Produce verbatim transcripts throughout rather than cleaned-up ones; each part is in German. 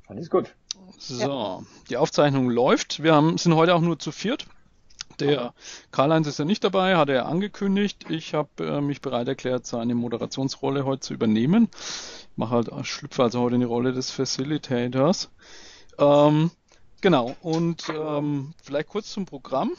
Fand ich gut. So, die Aufzeichnung läuft. Wir haben, sind heute auch nur zu viert. Der Karl-Heinz ist ja nicht dabei, hat er angekündigt. Ich habe äh, mich bereit erklärt, seine Moderationsrolle heute zu übernehmen. Ich mache halt, schlüpfe also heute in die Rolle des Facilitators. Ähm, genau, und ähm, vielleicht kurz zum Programm.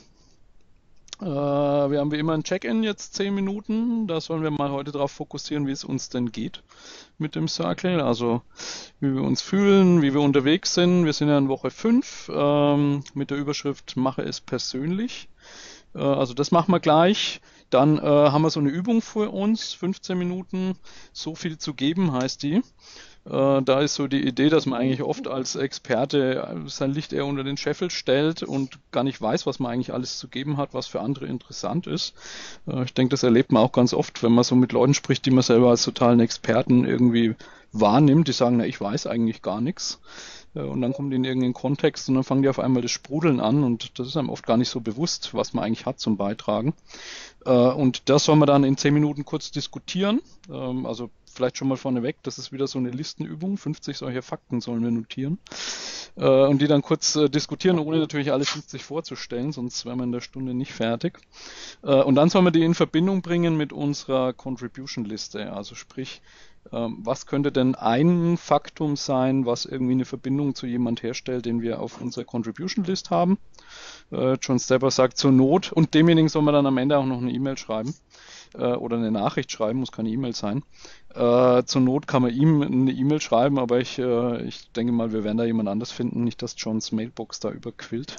Äh, wir haben wie immer ein Check-in, jetzt zehn Minuten. Da sollen wir mal heute darauf fokussieren, wie es uns denn geht mit dem Circle. Also wie wir uns fühlen, wie wir unterwegs sind. Wir sind ja in Woche fünf ähm, mit der Überschrift Mache es persönlich. Äh, also das machen wir gleich. Dann äh, haben wir so eine Übung vor uns, fünfzehn Minuten, so viel zu geben heißt die. Äh, da ist so die Idee, dass man eigentlich oft als Experte sein Licht eher unter den Scheffel stellt und gar nicht weiß, was man eigentlich alles zu geben hat, was für andere interessant ist. Äh, ich denke, das erlebt man auch ganz oft, wenn man so mit Leuten spricht, die man selber als totalen Experten irgendwie wahrnimmt. Die sagen, na, ich weiß eigentlich gar nichts. Äh, und dann kommen die in irgendeinen Kontext und dann fangen die auf einmal das Sprudeln an und das ist einem oft gar nicht so bewusst, was man eigentlich hat zum Beitragen. Äh, und das soll man dann in zehn Minuten kurz diskutieren. Ähm, also vielleicht schon mal vorneweg, das ist wieder so eine Listenübung. fünfzig solche Fakten sollen wir notieren. Äh, und die dann kurz äh, diskutieren, ohne natürlich alle fünfzig vorzustellen, sonst wären wir in der Stunde nicht fertig. Äh, und dann sollen wir die in Verbindung bringen mit unserer Contribution-Liste. Also sprich, ähm, was könnte denn ein Faktum sein, was irgendwie eine Verbindung zu jemand herstellt, den wir auf unserer Contribution-List haben. Äh, John Stepper sagt zur Not, und demjenigen soll man dann am Ende auch noch eine E-Mail schreiben äh, oder eine Nachricht schreiben, muss keine E-Mail sein. Äh, zur Not kann man ihm eine E-Mail schreiben, aber ich, äh, ich denke mal, wir werden da jemand anders finden, nicht, dass Johns Mailbox da überquillt.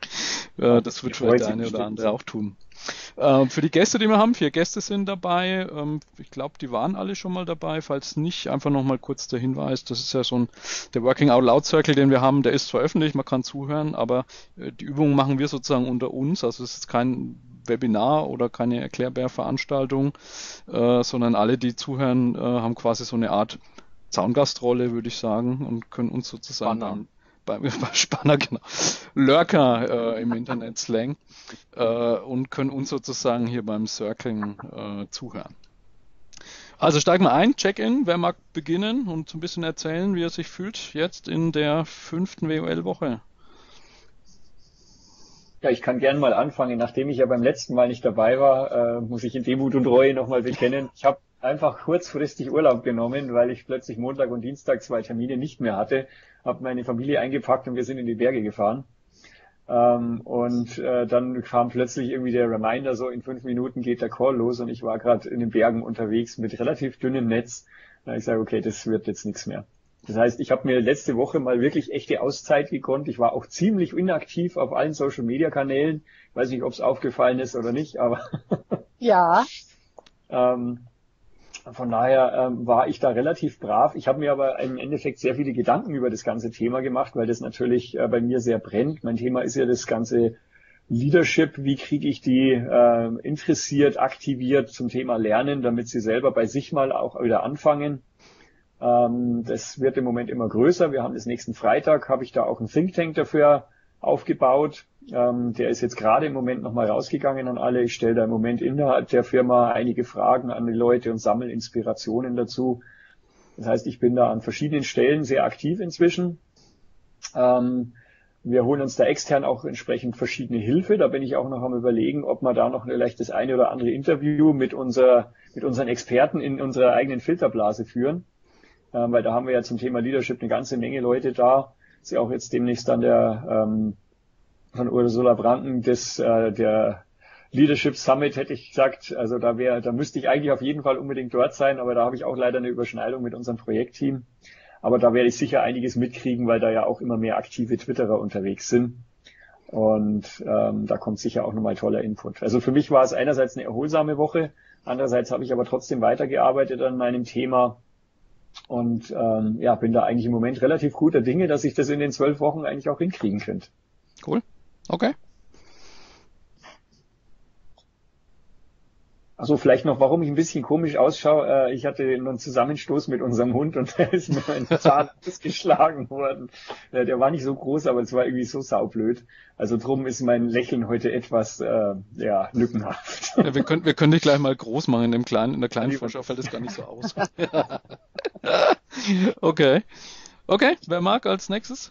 äh, das wird vielleicht der eine oder andere auch tun. Äh, für die Gäste, die wir haben, vier Gäste sind dabei. Ähm, ich glaube, die waren alle schon mal dabei. Falls nicht, einfach nochmal kurz der Hinweis, das ist ja so ein, der Working Out Loud Circle, den wir haben, der ist zwar öffentlich, man kann zuhören, aber äh, die Übungen machen wir sozusagen unter uns. Also es ist kein Webinar oder keine Erklärbär-Veranstaltung, äh, sondern alle, die zuhören, äh, haben quasi so eine Art Zaungastrolle, würde ich sagen, und können uns sozusagen Banner. beim, beim Spanner, genau, Lurker äh, im Internet-Slang, äh, und können uns sozusagen hier beim Circling äh, zuhören. Also steigen wir ein, Check-in, wer mag beginnen und so ein bisschen erzählen, wie er sich fühlt jetzt in der fünften W O L-Woche. Ja, ich kann gern mal anfangen. Nachdem ich ja beim letzten Mal nicht dabei war, äh, muss ich in Demut und Reue nochmal bekennen. Ich habe einfach kurzfristig Urlaub genommen, weil ich plötzlich Montag und Dienstag zwei Termine nicht mehr hatte, habe meine Familie eingepackt und wir sind in die Berge gefahren. Ähm, und äh, dann kam plötzlich irgendwie der Reminder, so in fünf Minuten geht der Call los und ich war gerade in den Bergen unterwegs mit relativ dünnem Netz. Da ich sage, okay, das wird jetzt nichts mehr. Das heißt, ich habe mir letzte Woche mal wirklich echte Auszeit gegönnt. Ich war auch ziemlich inaktiv auf allen Social-Media-Kanälen. Ich weiß nicht, ob es aufgefallen ist oder nicht, aber Ja, ähm, von daher ähm, war ich da relativ brav. Ich habe mir aber im Endeffekt sehr viele Gedanken über das ganze Thema gemacht, weil das natürlich äh, bei mir sehr brennt. Mein Thema ist ja das ganze Leadership. Wie kriege ich die äh, interessiert, aktiviert zum Thema Lernen, damit sie selber bei sich mal auch wieder anfangen. Ähm, das wird im Moment immer größer. Wir haben das nächsten Freitag, habe ich da auch einen Think Tank dafür aufgebaut. Ähm, der ist jetzt gerade im Moment nochmal rausgegangen an alle. Ich stelle da im Moment innerhalb der Firma einige Fragen an die Leute und sammle Inspirationen dazu. Das heißt, ich bin da an verschiedenen Stellen sehr aktiv inzwischen. Ähm, wir holen uns da extern auch entsprechend verschiedene Hilfe. Da bin ich auch noch am Überlegen, ob wir da noch vielleicht das eine oder andere Interview mit, unser, mit unseren Experten in unserer eigenen Filterblase führen. Ähm, weil da haben wir ja zum Thema Leadership eine ganze Menge Leute da. Ist ja auch jetzt demnächst dann der ähm, von Ursula Branken des äh, der Leadership Summit, hätte ich gesagt. Also da wäre, da müsste ich eigentlich auf jeden Fall unbedingt dort sein, aber da habe ich auch leider eine Überschneidung mit unserem Projektteam. Aber da werde ich sicher einiges mitkriegen, weil da ja auch immer mehr aktive Twitterer unterwegs sind. Und ähm, da kommt sicher auch nochmal toller Input. Also für mich war es einerseits eine erholsame Woche, andererseits habe ich aber trotzdem weitergearbeitet an meinem Thema. Und ähm, ja, bin da eigentlich im Moment relativ guter Dinge, dass ich das in den zwölf Wochen eigentlich auch hinkriegen könnte. Cool. Okay. Also vielleicht noch, warum ich ein bisschen komisch ausschaue. Äh, ich hatte einen Zusammenstoß mit unserem Hund und da ist mir ein Zahn ausgeschlagen worden. Äh, der war nicht so groß, aber es war irgendwie so saublöd. Also drum ist mein Lächeln heute etwas äh, ja, lückenhaft. Ja, wir können, wir können dich gleich mal groß machen. In dem kleinen, in der kleinen Vorschau fällt das gar nicht so aus. Okay. Okay, wer mag als nächstes?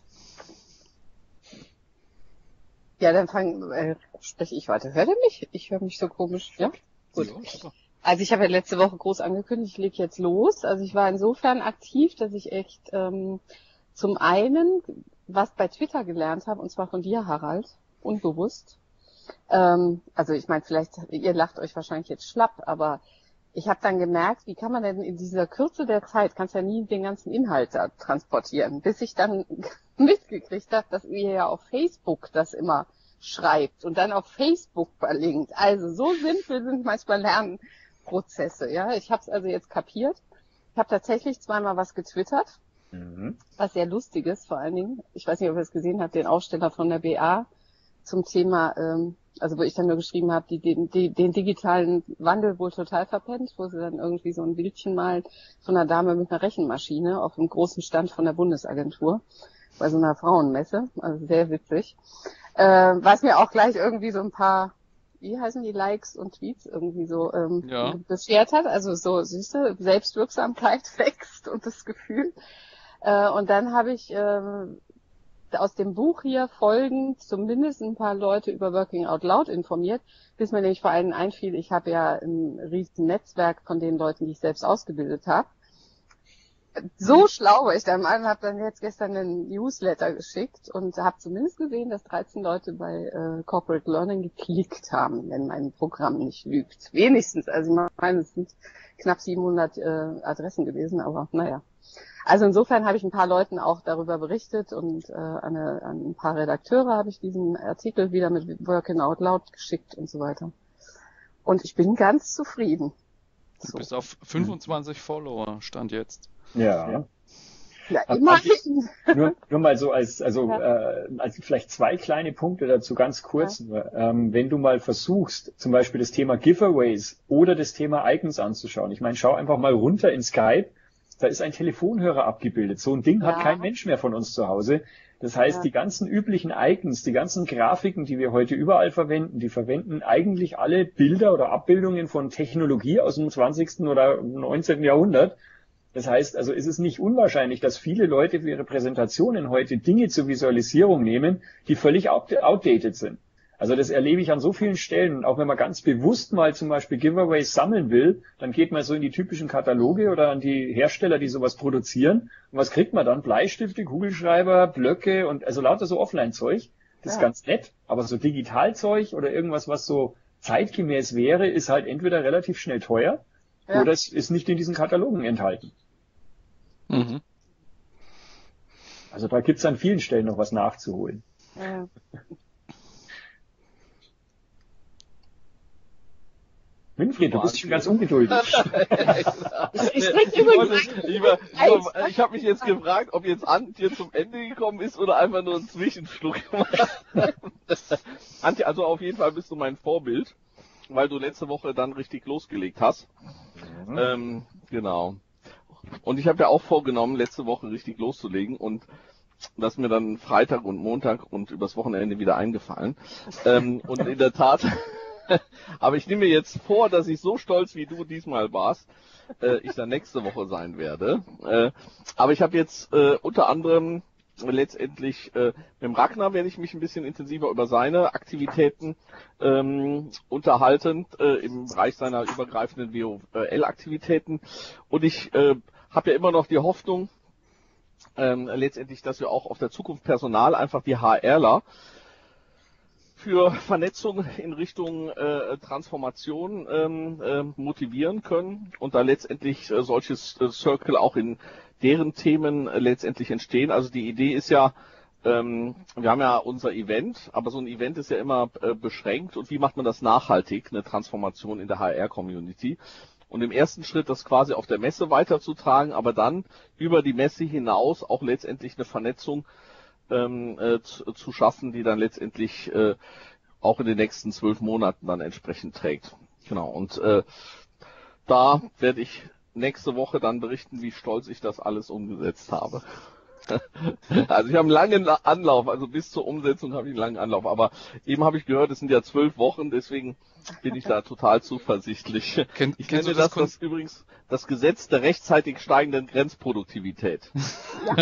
Ja, dann fang, äh, spreche ich weiter. Hört ihr mich? Ich höre mich so komisch. Ja? Gut. Ja, super. Also ich habe ja letzte Woche groß angekündigt, ich lege jetzt los. Also ich war insofern aktiv, dass ich echt ähm, zum einen was bei Twitter gelernt habe, und zwar von dir, Harald, unbewusst. Ähm, also ich meine, vielleicht, ihr lacht euch wahrscheinlich jetzt schlapp, aber ich habe dann gemerkt, wie kann man denn in dieser Kürze der Zeit, kannst ja nie den ganzen Inhalt da transportieren, bis ich dann mitgekriegt habe, dass ihr ja auf Facebook das immer schreibt und dann auf Facebook verlinkt. Also so simpel sind manchmal Lernprozesse. Ja, ich habe es also jetzt kapiert. Ich habe tatsächlich zweimal was getwittert, mhm. was sehr lustig ist vor allen Dingen. Ich weiß nicht, ob ihr es gesehen habt, den Aufsteller von der B A zum Thema, ähm, also wo ich dann nur geschrieben habe, die, den, die, den digitalen Wandel wohl total verpennt, wo sie dann irgendwie so ein Bildchen malen von einer Dame mit einer Rechenmaschine auf einem großen Stand von der Bundesagentur bei so einer Frauenmesse, also sehr witzig. Äh, was mir auch gleich irgendwie so ein paar, wie heißen die, Likes und Tweets irgendwie so ähm, ja. beschert hat, also so, siehst du, Selbstwirksamkeit wächst und das Gefühl. Äh, und dann habe ich äh, aus dem Buch hier folgend zumindest ein paar Leute über Working Out Loud informiert, bis mir nämlich vor allem einfiel, ich habe ja ein riesen Netzwerk von den Leuten, die ich selbst ausgebildet habe. So schlau war ich dann mal und habe dann jetzt gestern einen Newsletter geschickt und habe zumindest gesehen, dass dreizehn Leute bei äh, Corporate Learning geklickt haben, wenn mein Programm nicht lügt. Wenigstens, also ich meine, es sind knapp siebenhundert äh, Adressen gewesen, aber naja. Also insofern habe ich ein paar Leuten auch darüber berichtet und äh, an, eine, an ein paar Redakteure habe ich diesen Artikel wieder mit Working Out Loud geschickt und so weiter. Und ich bin ganz zufrieden. Du so. bist auf fünfundzwanzig Follower, Stand jetzt. Ja. Ja, immerhin. Nur, nur mal so als, also, ja. äh, als vielleicht zwei kleine Punkte dazu, ganz kurz ja. nur. Ähm, wenn du mal versuchst, zum Beispiel das Thema Giveaways oder das Thema Icons anzuschauen. Ich meine, schau einfach mal runter in Skype. Da ist ein Telefonhörer abgebildet. So ein Ding ja. hat kein Mensch mehr von uns zu Hause. Das heißt, ja. die ganzen üblichen Icons, die ganzen Grafiken, die wir heute überall verwenden, die verwenden eigentlich alle Bilder oder Abbildungen von Technologie aus dem zwanzigsten oder neunzehnten Jahrhundert. Das heißt, also ist es nicht unwahrscheinlich, dass viele Leute für ihre Präsentationen heute Dinge zur Visualisierung nehmen, die völlig outdated sind. Also das erlebe ich an so vielen Stellen. Und auch wenn man ganz bewusst mal zum Beispiel Giveaways sammeln will, dann geht man so in die typischen Kataloge oder an die Hersteller, die sowas produzieren. Und was kriegt man dann? Bleistifte, Kugelschreiber, Blöcke und also lauter so Offline-Zeug. Das ist ja. ganz nett. Aber so Digitalzeug oder irgendwas, was so zeitgemäß wäre, ist halt entweder relativ schnell teuer ja. oder es ist nicht in diesen Katalogen enthalten. Mhm. Also da gibt's an vielen Stellen noch was nachzuholen. Ja. Winfried, du bist schon ganz ungeduldig. ich ich trinke übrigens Ich, ich, ich habe mich jetzt gefragt, ob jetzt Antje zum Ende gekommen ist oder einfach nur einen Zwischenschluck gemacht. Antje, also auf jeden Fall bist du mein Vorbild, weil du letzte Woche dann richtig losgelegt hast. Mhm. Ähm, genau. Und ich habe ja auch vorgenommen, letzte Woche richtig loszulegen und das ist mir dann Freitag und Montag und übers Wochenende wieder eingefallen. Ähm, und in der Tat... Aber ich nehme mir jetzt vor, dass ich so stolz wie du diesmal warst, äh, ich dann nächste Woche sein werde. Äh, aber ich habe jetzt äh, unter anderem letztendlich äh, mit dem Ragnar werde ich mich ein bisschen intensiver über seine Aktivitäten ähm, unterhalten äh, im Bereich seiner übergreifenden W O L-Aktivitäten. Und ich äh, habe ja immer noch die Hoffnung, ähm, letztendlich, dass wir auch auf der Zukunft Personal einfach die HRler für Vernetzung in Richtung äh, Transformation ähm, äh, motivieren können und da letztendlich äh, solches äh, Circle auch in deren Themen äh, letztendlich entstehen. Also die Idee ist ja, ähm, wir haben ja unser Event, aber so ein Event ist ja immer äh, beschränkt und wie macht man das nachhaltig, eine Transformation in der H R-Community? Und im ersten Schritt das quasi auf der Messe weiterzutragen, aber dann über die Messe hinaus auch letztendlich eine Vernetzung Ähm, äh, zu, zu schaffen, die dann letztendlich äh, auch in den nächsten zwölf Monaten dann entsprechend trägt. Genau, und äh, da werde ich nächste Woche dann berichten, wie stolz ich das alles umgesetzt habe. Also ich habe einen langen Anlauf, also bis zur Umsetzung habe ich einen langen Anlauf, aber eben habe ich gehört, es sind ja zwölf Wochen, deswegen bin ich da total zuversichtlich. Kennt, ich nenne das, das, das übrigens das Gesetz der rechtzeitig steigenden Grenzproduktivität. Ja.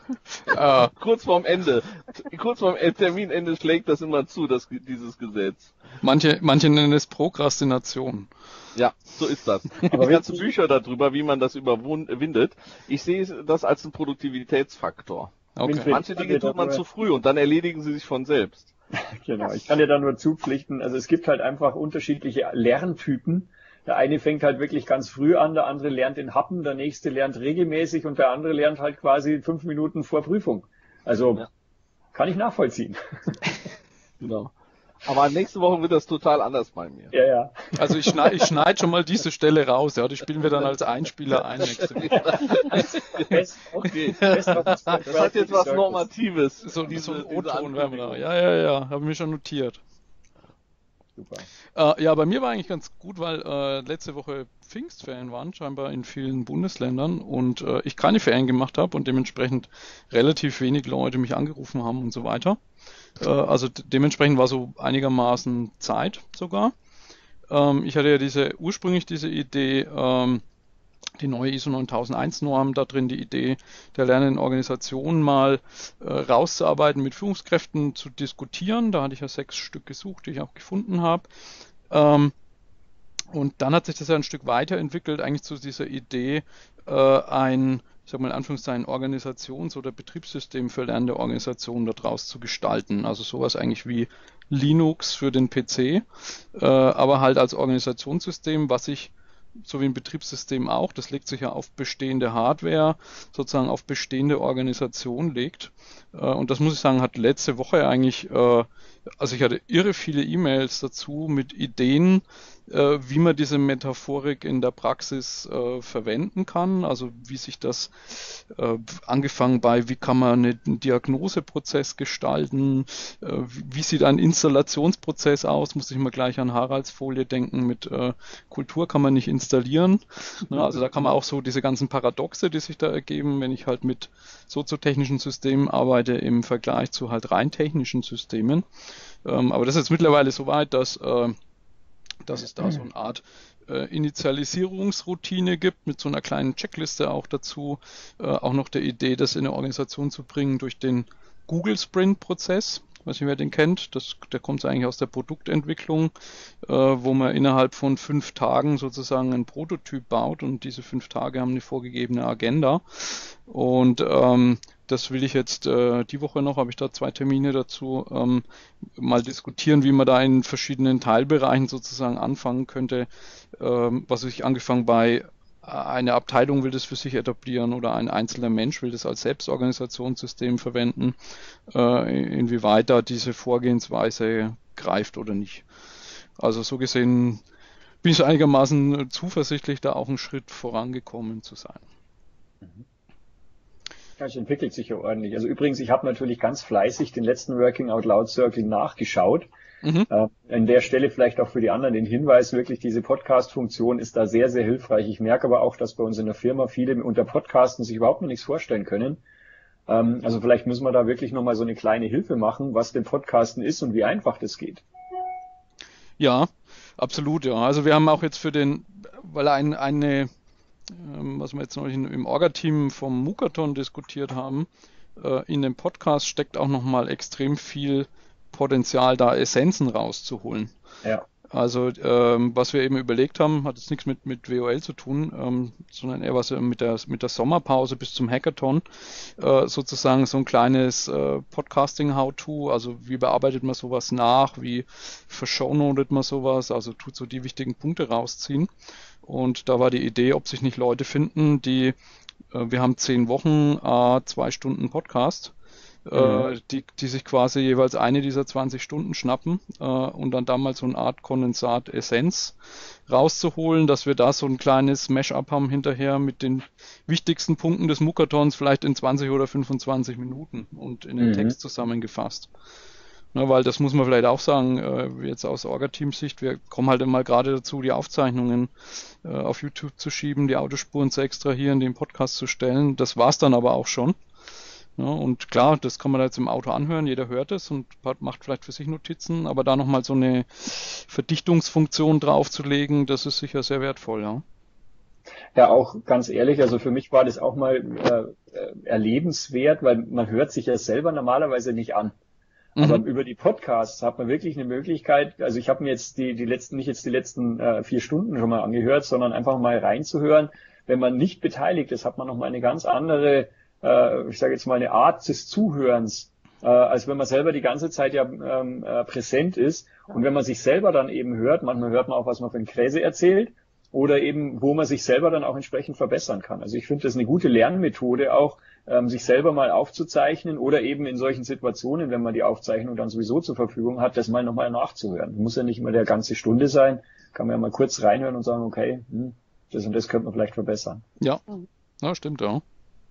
Ja, kurz vorm Ende. Kurz vorm Terminende schlägt das immer zu, das, dieses Gesetz. Manche, manche nennen es Prokrastination. Ja, so ist das. Es gibt ganze Bücher darüber, wie man das überwindet. Ich sehe das als einen Produktivitätsfaktor. Okay. Manche Dinge tut man zu früh und dann erledigen sie sich von selbst. Genau, ich kann dir da nur zupflichten. Also es gibt halt einfach unterschiedliche Lerntypen. Der eine fängt halt wirklich ganz früh an, der andere lernt in Happen, der nächste lernt regelmäßig und der andere lernt halt quasi fünf Minuten vor Prüfung. Also ja. Kann ich nachvollziehen. Genau. Aber nächste Woche wird das total anders bei mir. Ja, ja. Also ich schneide ich schneid schon mal diese Stelle raus, ja, die spielen wir dann als Einspieler ein nächste Woche. Okay. Das hat jetzt was Normatives. So, diese, so ein O-Ton werden wir da. Ja, ja, ja, habe ich mir schon notiert. Super. Äh, ja, bei mir war eigentlich ganz gut, weil äh, letzte Woche Pfingstferien waren, scheinbar in vielen Bundesländern und äh, ich keine Ferien gemacht habe und dementsprechend relativ wenig Leute mich angerufen haben und so weiter. Äh, also d- dementsprechend war so einigermaßen Zeit sogar. Ähm, ich hatte ja diese ursprünglich diese Idee, ähm, die neue I S O neuntausend Norm, da drin die Idee der lernenden Organisation mal äh, rauszuarbeiten, mit Führungskräften zu diskutieren. Da hatte ich ja sechs Stück gesucht, die ich auch gefunden habe. Ähm, und dann hat sich das ja ein Stück weiterentwickelt, eigentlich zu dieser Idee, äh, ein, ich sag mal in Anführungszeichen, Organisations- oder Betriebssystem für lernende Organisationen daraus zu gestalten. Also sowas eigentlich wie Linux für den P C, äh, aber halt als Organisationssystem, was ich so wie ein Betriebssystem auch, das legt sich ja auf bestehende Hardware, sozusagen auf bestehende Organisation legt. Und das muss ich sagen, hat letzte Woche eigentlich, also ich hatte irre viele E-Mails dazu mit Ideen, wie man diese Metaphorik in der Praxis verwenden kann, also wie sich das, angefangen bei, wie kann man einen Diagnoseprozess gestalten, wie sieht ein Installationsprozess aus, muss ich mal gleich an Haralds Folie denken, mit Kultur kann man nicht installieren. Also da kann man auch so diese ganzen Paradoxe, die sich da ergeben, wenn ich halt mit soziotechnischen Systemen arbeite im Vergleich zu halt rein technischen Systemen. Aber das ist jetzt mittlerweile so weit, dass, dass es da so eine Art Initialisierungsroutine gibt, mit so einer kleinen Checkliste auch dazu, auch noch der Idee, das in eine Organisation zu bringen durch den Google Sprint-Prozess. Ich weiß nicht, wer den kennt, das, der kommt eigentlich aus der Produktentwicklung, äh, wo man innerhalb von fünf Tagen sozusagen einen Prototyp baut und diese fünf Tage haben eine vorgegebene Agenda und ähm, das will ich jetzt äh, die Woche noch, habe ich da zwei Termine dazu, ähm, mal diskutieren, wie man da in verschiedenen Teilbereichen sozusagen anfangen könnte, ähm, was ich angefangen bei eine Abteilung will das für sich etablieren oder ein einzelner Mensch will das als Selbstorganisationssystem verwenden, äh, inwieweit da diese Vorgehensweise greift oder nicht. Also so gesehen bin ich einigermaßen zuversichtlich, da auch einen Schritt vorangekommen zu sein. Ja, es entwickelt sich ja ordentlich. Also übrigens, ich habe natürlich ganz fleißig den letzten Working Out Loud Circle nachgeschaut. Mhm. Äh, an der Stelle vielleicht auch für die anderen den Hinweis, wirklich diese Podcast-Funktion ist da sehr, sehr hilfreich. Ich merke aber auch, dass bei uns in der Firma viele unter Podcasten sich überhaupt noch nichts vorstellen können. Ähm, also vielleicht müssen wir da wirklich nochmal so eine kleine Hilfe machen, was denn Podcasten ist und wie einfach das geht. Ja, absolut, ja. Also wir haben auch jetzt für den, weil ein, eine, ähm, was wir jetzt noch im Orga-Team vom Mukaton diskutiert haben, äh, in dem Podcast steckt auch nochmal extrem viel Potenzial, da Essenzen rauszuholen. Ja. Also ähm, was wir eben überlegt haben, hat jetzt nichts mit, mit W O L zu tun, ähm, sondern eher was mit der, mit der Sommerpause bis zum Hackathon, äh, sozusagen so ein kleines äh, Podcasting-How-To, also wie bearbeitet man sowas nach, wie verschownotet man sowas, also tut so die wichtigen Punkte rausziehen. Und da war die Idee, ob sich nicht Leute finden, die, äh, wir haben zehn Wochen, äh, zwei Stunden Podcast, Mhm. Die, die sich quasi jeweils eine dieser zwanzig Stunden schnappen äh, und dann da mal so eine Art Kondensat Essenz rauszuholen, dass wir da so ein kleines Mash-up haben hinterher mit den wichtigsten Punkten des Mukathons, vielleicht in zwanzig oder fünfundzwanzig Minuten und in den mhm. Text zusammengefasst. Na, weil das muss man vielleicht auch sagen, äh, jetzt aus Orga-Team-Sicht, wir kommen halt immer gerade dazu, die Aufzeichnungen äh, auf YouTube zu schieben, die Autospuren zu extrahieren, den Podcast zu stellen. Das war's dann aber auch schon. Ja, und klar, das kann man jetzt im Auto anhören, jeder hört es und macht vielleicht für sich Notizen, aber da nochmal so eine Verdichtungsfunktion draufzulegen, das ist sicher sehr wertvoll, ja. Ja, auch ganz ehrlich, also für mich war das auch mal äh, erlebenswert, weil man hört sich ja selber normalerweise nicht an. Mhm. Aber über die Podcasts hat man wirklich eine Möglichkeit, also ich habe mir jetzt die, die letzten, nicht jetzt die letzten äh, vier Stunden schon mal angehört, sondern einfach mal reinzuhören. Wenn man nicht beteiligt ist, hat man nochmal eine ganz andere, äh, ich sage jetzt mal eine Art des Zuhörens, äh, als wenn man selber die ganze Zeit ja ähm, äh, präsent ist. Und wenn man sich selber dann eben hört, manchmal hört man auch, was man für ein Käse erzählt, oder eben, wo man sich selber dann auch entsprechend verbessern kann. Also ich finde das eine gute Lernmethode auch, ähm, sich selber mal aufzuzeichnen oder eben in solchen Situationen, wenn man die Aufzeichnung dann sowieso zur Verfügung hat, das mal nochmal nachzuhören. Muss ja nicht immer der ganze Stunde sein, kann man ja mal kurz reinhören und sagen, okay, hm, das und das könnte man vielleicht verbessern. Ja, ja, stimmt, ja.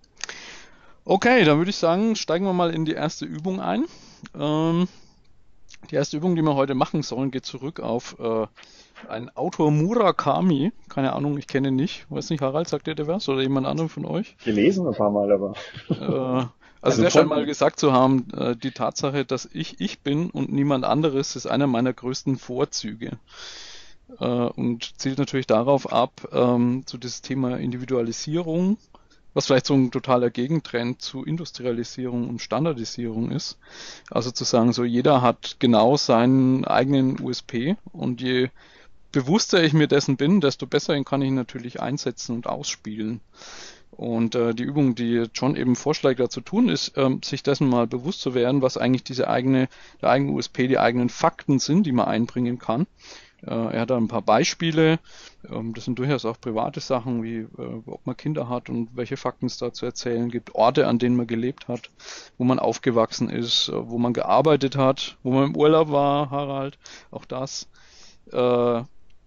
Okay, dann würde ich sagen, steigen wir mal in die erste Übung ein. Ähm, die erste Übung, die wir heute machen sollen, geht zurück auf äh, ein Autor Murakami. Keine Ahnung, ich kenne ihn nicht. Weiß nicht, Harald, sagt ihr der was? Oder jemand anderem von euch? Gelesen ein paar Mal, aber. Äh, also, also der scheint mal gesagt zu haben, äh, die Tatsache, dass ich ich bin und niemand anderes, ist einer meiner größten Vorzüge. Äh, und zielt natürlich darauf ab, ähm, zu dieses Thema Individualisierung, was vielleicht so ein totaler Gegentrend zu Industrialisierung und Standardisierung ist. Also zu sagen, so jeder hat genau seinen eigenen U S P und je bewusster ich mir dessen bin, desto besser kann ich ihn natürlich einsetzen und ausspielen. Und äh, die Übung, die John eben vorschlägt, da zu tun, ist, ähm, sich dessen mal bewusst zu werden, was eigentlich diese eigene, der eigene U S P, die eigenen Fakten sind, die man einbringen kann. Er hat da ein paar Beispiele, das sind durchaus auch private Sachen, wie ob man Kinder hat und welche Fakten es da zu erzählen gibt, Orte, an denen man gelebt hat, wo man aufgewachsen ist, wo man gearbeitet hat, wo man im Urlaub war, Harald, auch das, äh, äh,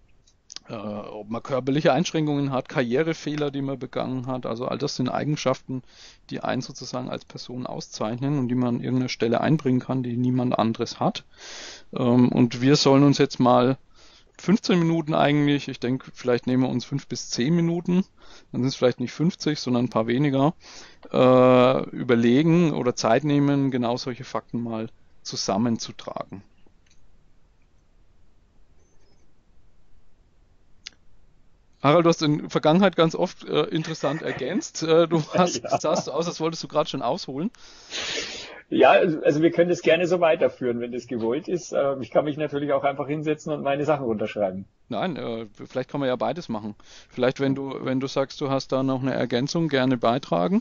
ob man körperliche Einschränkungen hat, Karrierefehler, die man begangen hat, also all das sind Eigenschaften, die einen sozusagen als Person auszeichnen und die man an irgendeiner Stelle einbringen kann, die niemand anderes hat. Und wir sollen uns jetzt mal fünfzehn Minuten eigentlich, ich denke, vielleicht nehmen wir uns fünf bis zehn Minuten, dann sind es vielleicht nicht fünfzig, sondern ein paar weniger, äh, überlegen oder Zeit nehmen, genau solche Fakten mal zusammenzutragen. Harald, du hast in der Vergangenheit ganz oft äh, interessant ergänzt. Äh, du hast, ja. sahst aus, als wolltest du gerade schon ausholen. Ja, also wir können das gerne so weiterführen, wenn das gewollt ist. Ich kann mich natürlich auch einfach hinsetzen und meine Sachen runterschreiben. Nein, äh, vielleicht kann man ja beides machen. Vielleicht, wenn du, wenn du sagst, du hast da noch eine Ergänzung, gerne beitragen.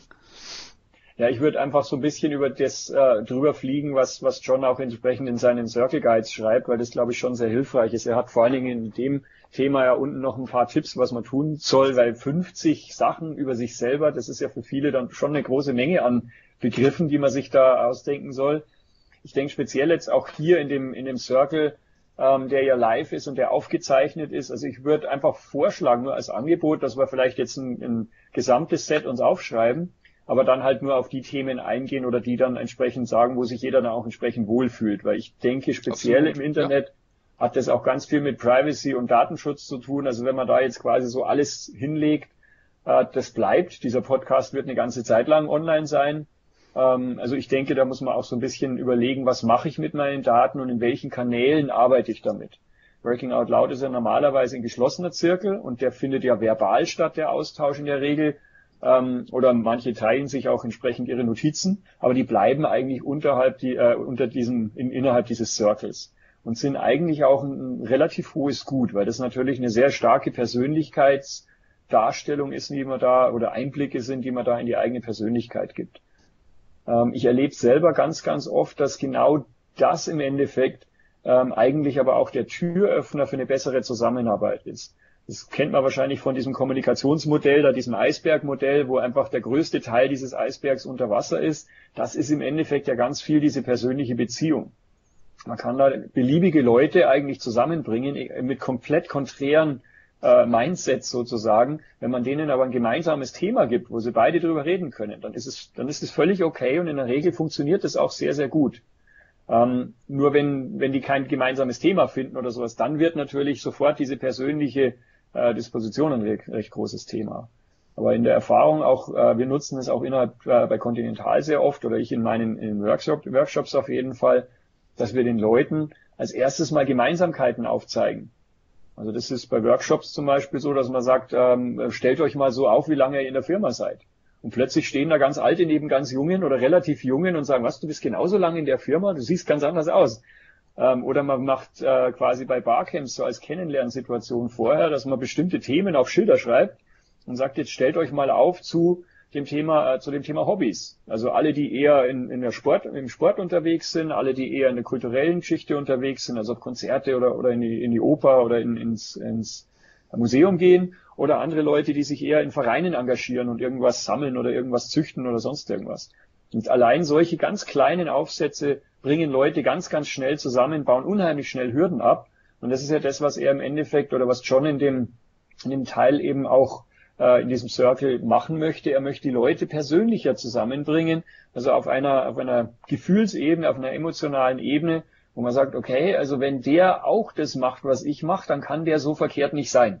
Ja, ich würde einfach so ein bisschen über das äh, drüber fliegen, was was John auch entsprechend in seinen Circle Guides schreibt, weil das, glaube ich, schon sehr hilfreich ist. Er hat vor allen Dingen in dem Thema ja unten noch ein paar Tipps, was man tun soll, weil fünfzig Sachen über sich selber, das ist ja für viele dann schon eine große Menge an Begriffen, die man sich da ausdenken soll. Ich denke speziell jetzt auch hier in dem in dem Circle, ähm, der ja live ist und der aufgezeichnet ist. Also ich würde einfach vorschlagen, nur als Angebot, dass wir vielleicht jetzt ein, ein gesamtes Set uns aufschreiben, aber dann halt nur auf die Themen eingehen oder die dann entsprechend sagen, wo sich jeder dann auch entsprechend wohlfühlt. Weil ich denke, speziell Absolut, im Internet ja. hat das auch ganz viel mit Privacy und Datenschutz zu tun. Also wenn man da jetzt quasi so alles hinlegt, äh, das bleibt. Dieser Podcast wird eine ganze Zeit lang online sein. Also ich denke, da muss man auch so ein bisschen überlegen, was mache ich mit meinen Daten und in welchen Kanälen arbeite ich damit. Working Out Loud ist ja normalerweise ein geschlossener Zirkel und der findet ja verbal statt, der Austausch in der Regel. Oder manche teilen sich auch entsprechend ihre Notizen, aber die bleiben eigentlich unterhalb die, äh, unter diesem, in, innerhalb dieses Circles und sind eigentlich auch ein, ein relativ hohes Gut, weil das natürlich eine sehr starke Persönlichkeitsdarstellung ist, die man da, oder Einblicke sind, die man da in die eigene Persönlichkeit gibt. Ich erlebe selber ganz, ganz oft, dass genau das im Endeffekt ähm, eigentlich aber auch der Türöffner für eine bessere Zusammenarbeit ist. Das kennt man wahrscheinlich von diesem Kommunikationsmodell, da diesem Eisbergmodell, wo einfach der größte Teil dieses Eisbergs unter Wasser ist. Das ist im Endeffekt ja ganz viel diese persönliche Beziehung. Man kann da beliebige Leute eigentlich zusammenbringen mit komplett konträren Mindset sozusagen. Wenn man denen aber ein gemeinsames Thema gibt, wo sie beide drüber reden können, dann ist es, dann ist es völlig okay und in der Regel funktioniert das auch sehr, sehr gut. Ähm, nur wenn, wenn die kein gemeinsames Thema finden oder sowas, dann wird natürlich sofort diese persönliche äh, Disposition ein recht, recht großes Thema. Aber in der Erfahrung auch, äh, wir nutzen es auch innerhalb äh, bei Continental sehr oft oder ich in meinen in Workshop, Workshops auf jeden Fall, dass wir den Leuten als erstes mal Gemeinsamkeiten aufzeigen. Also das ist bei Workshops zum Beispiel so, dass man sagt, ähm, stellt euch mal so auf, wie lange ihr in der Firma seid. Und plötzlich stehen da ganz Alte neben ganz Jungen oder relativ Jungen und sagen, was, du bist genauso lange in der Firma, du siehst ganz anders aus. Ähm, oder man macht äh, quasi bei Barcamps so als Kennenlernsituation vorher, dass man bestimmte Themen auf Schilder schreibt und sagt, jetzt stellt euch mal auf zu dem Thema, äh, zu dem Thema Hobbys. Also alle, die eher in, in der Sport, im Sport unterwegs sind, alle, die eher in der kulturellen Geschichte unterwegs sind, also auf Konzerte oder, oder in die, in die Oper oder in, ins, ins Museum gehen, oder andere Leute, die sich eher in Vereinen engagieren und irgendwas sammeln oder irgendwas züchten oder sonst irgendwas. Und allein solche ganz kleinen Aufsätze bringen Leute ganz, ganz schnell zusammen, bauen unheimlich schnell Hürden ab. Und das ist ja das, was er im Endeffekt oder was John in dem, in dem Teil eben auch äh, in diesem Circle machen möchte. Er möchte die Leute persönlicher zusammenbringen, also auf einer, auf einer Gefühlsebene, auf einer emotionalen Ebene, wo man sagt, okay, also wenn der auch das macht, was ich mache, dann kann der so verkehrt nicht sein.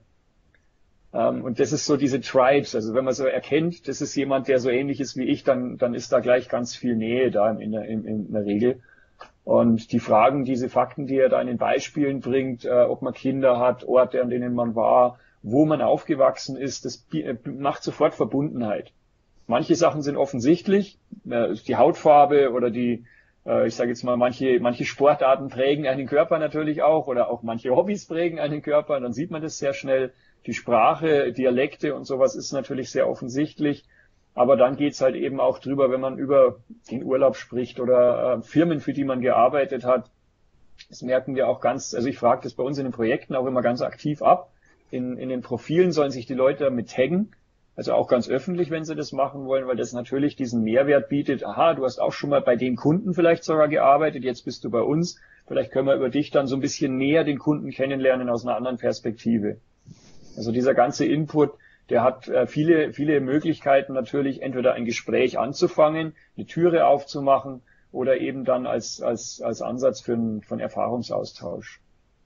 Und das ist so diese Tribes, also wenn man so erkennt, das ist jemand, der so ähnlich ist wie ich, dann dann ist da gleich ganz viel Nähe da in der, in, in der Regel. Und die Fragen, diese Fakten, die er da in den Beispielen bringt, äh, ob man Kinder hat, Orte, an denen man war, wo man aufgewachsen ist, das macht sofort Verbundenheit. Manche Sachen sind offensichtlich, äh, die Hautfarbe oder die, äh, ich sage jetzt mal, manche manche Sportarten prägen einen Körper natürlich auch oder auch manche Hobbys prägen einen Körper, dann sieht man das sehr schnell. Die Sprache, Dialekte und sowas ist natürlich sehr offensichtlich, aber dann geht's halt eben auch drüber, wenn man über den Urlaub spricht oder äh, Firmen, für die man gearbeitet hat. Das merken wir auch ganz, also ich frage das bei uns in den Projekten auch immer ganz aktiv ab. In, in den Profilen sollen sich die Leute damit taggen, also auch ganz öffentlich, wenn sie das machen wollen, weil das natürlich diesen Mehrwert bietet. Aha, du hast auch schon mal bei dem Kunden vielleicht sogar gearbeitet, jetzt bist du bei uns. Vielleicht können wir über dich dann so ein bisschen näher den Kunden kennenlernen aus einer anderen Perspektive. Also dieser ganze Input, der hat äh, viele, viele Möglichkeiten natürlich, entweder ein Gespräch anzufangen, eine Türe aufzumachen oder eben dann als, als, als Ansatz für einen, für einen Erfahrungsaustausch.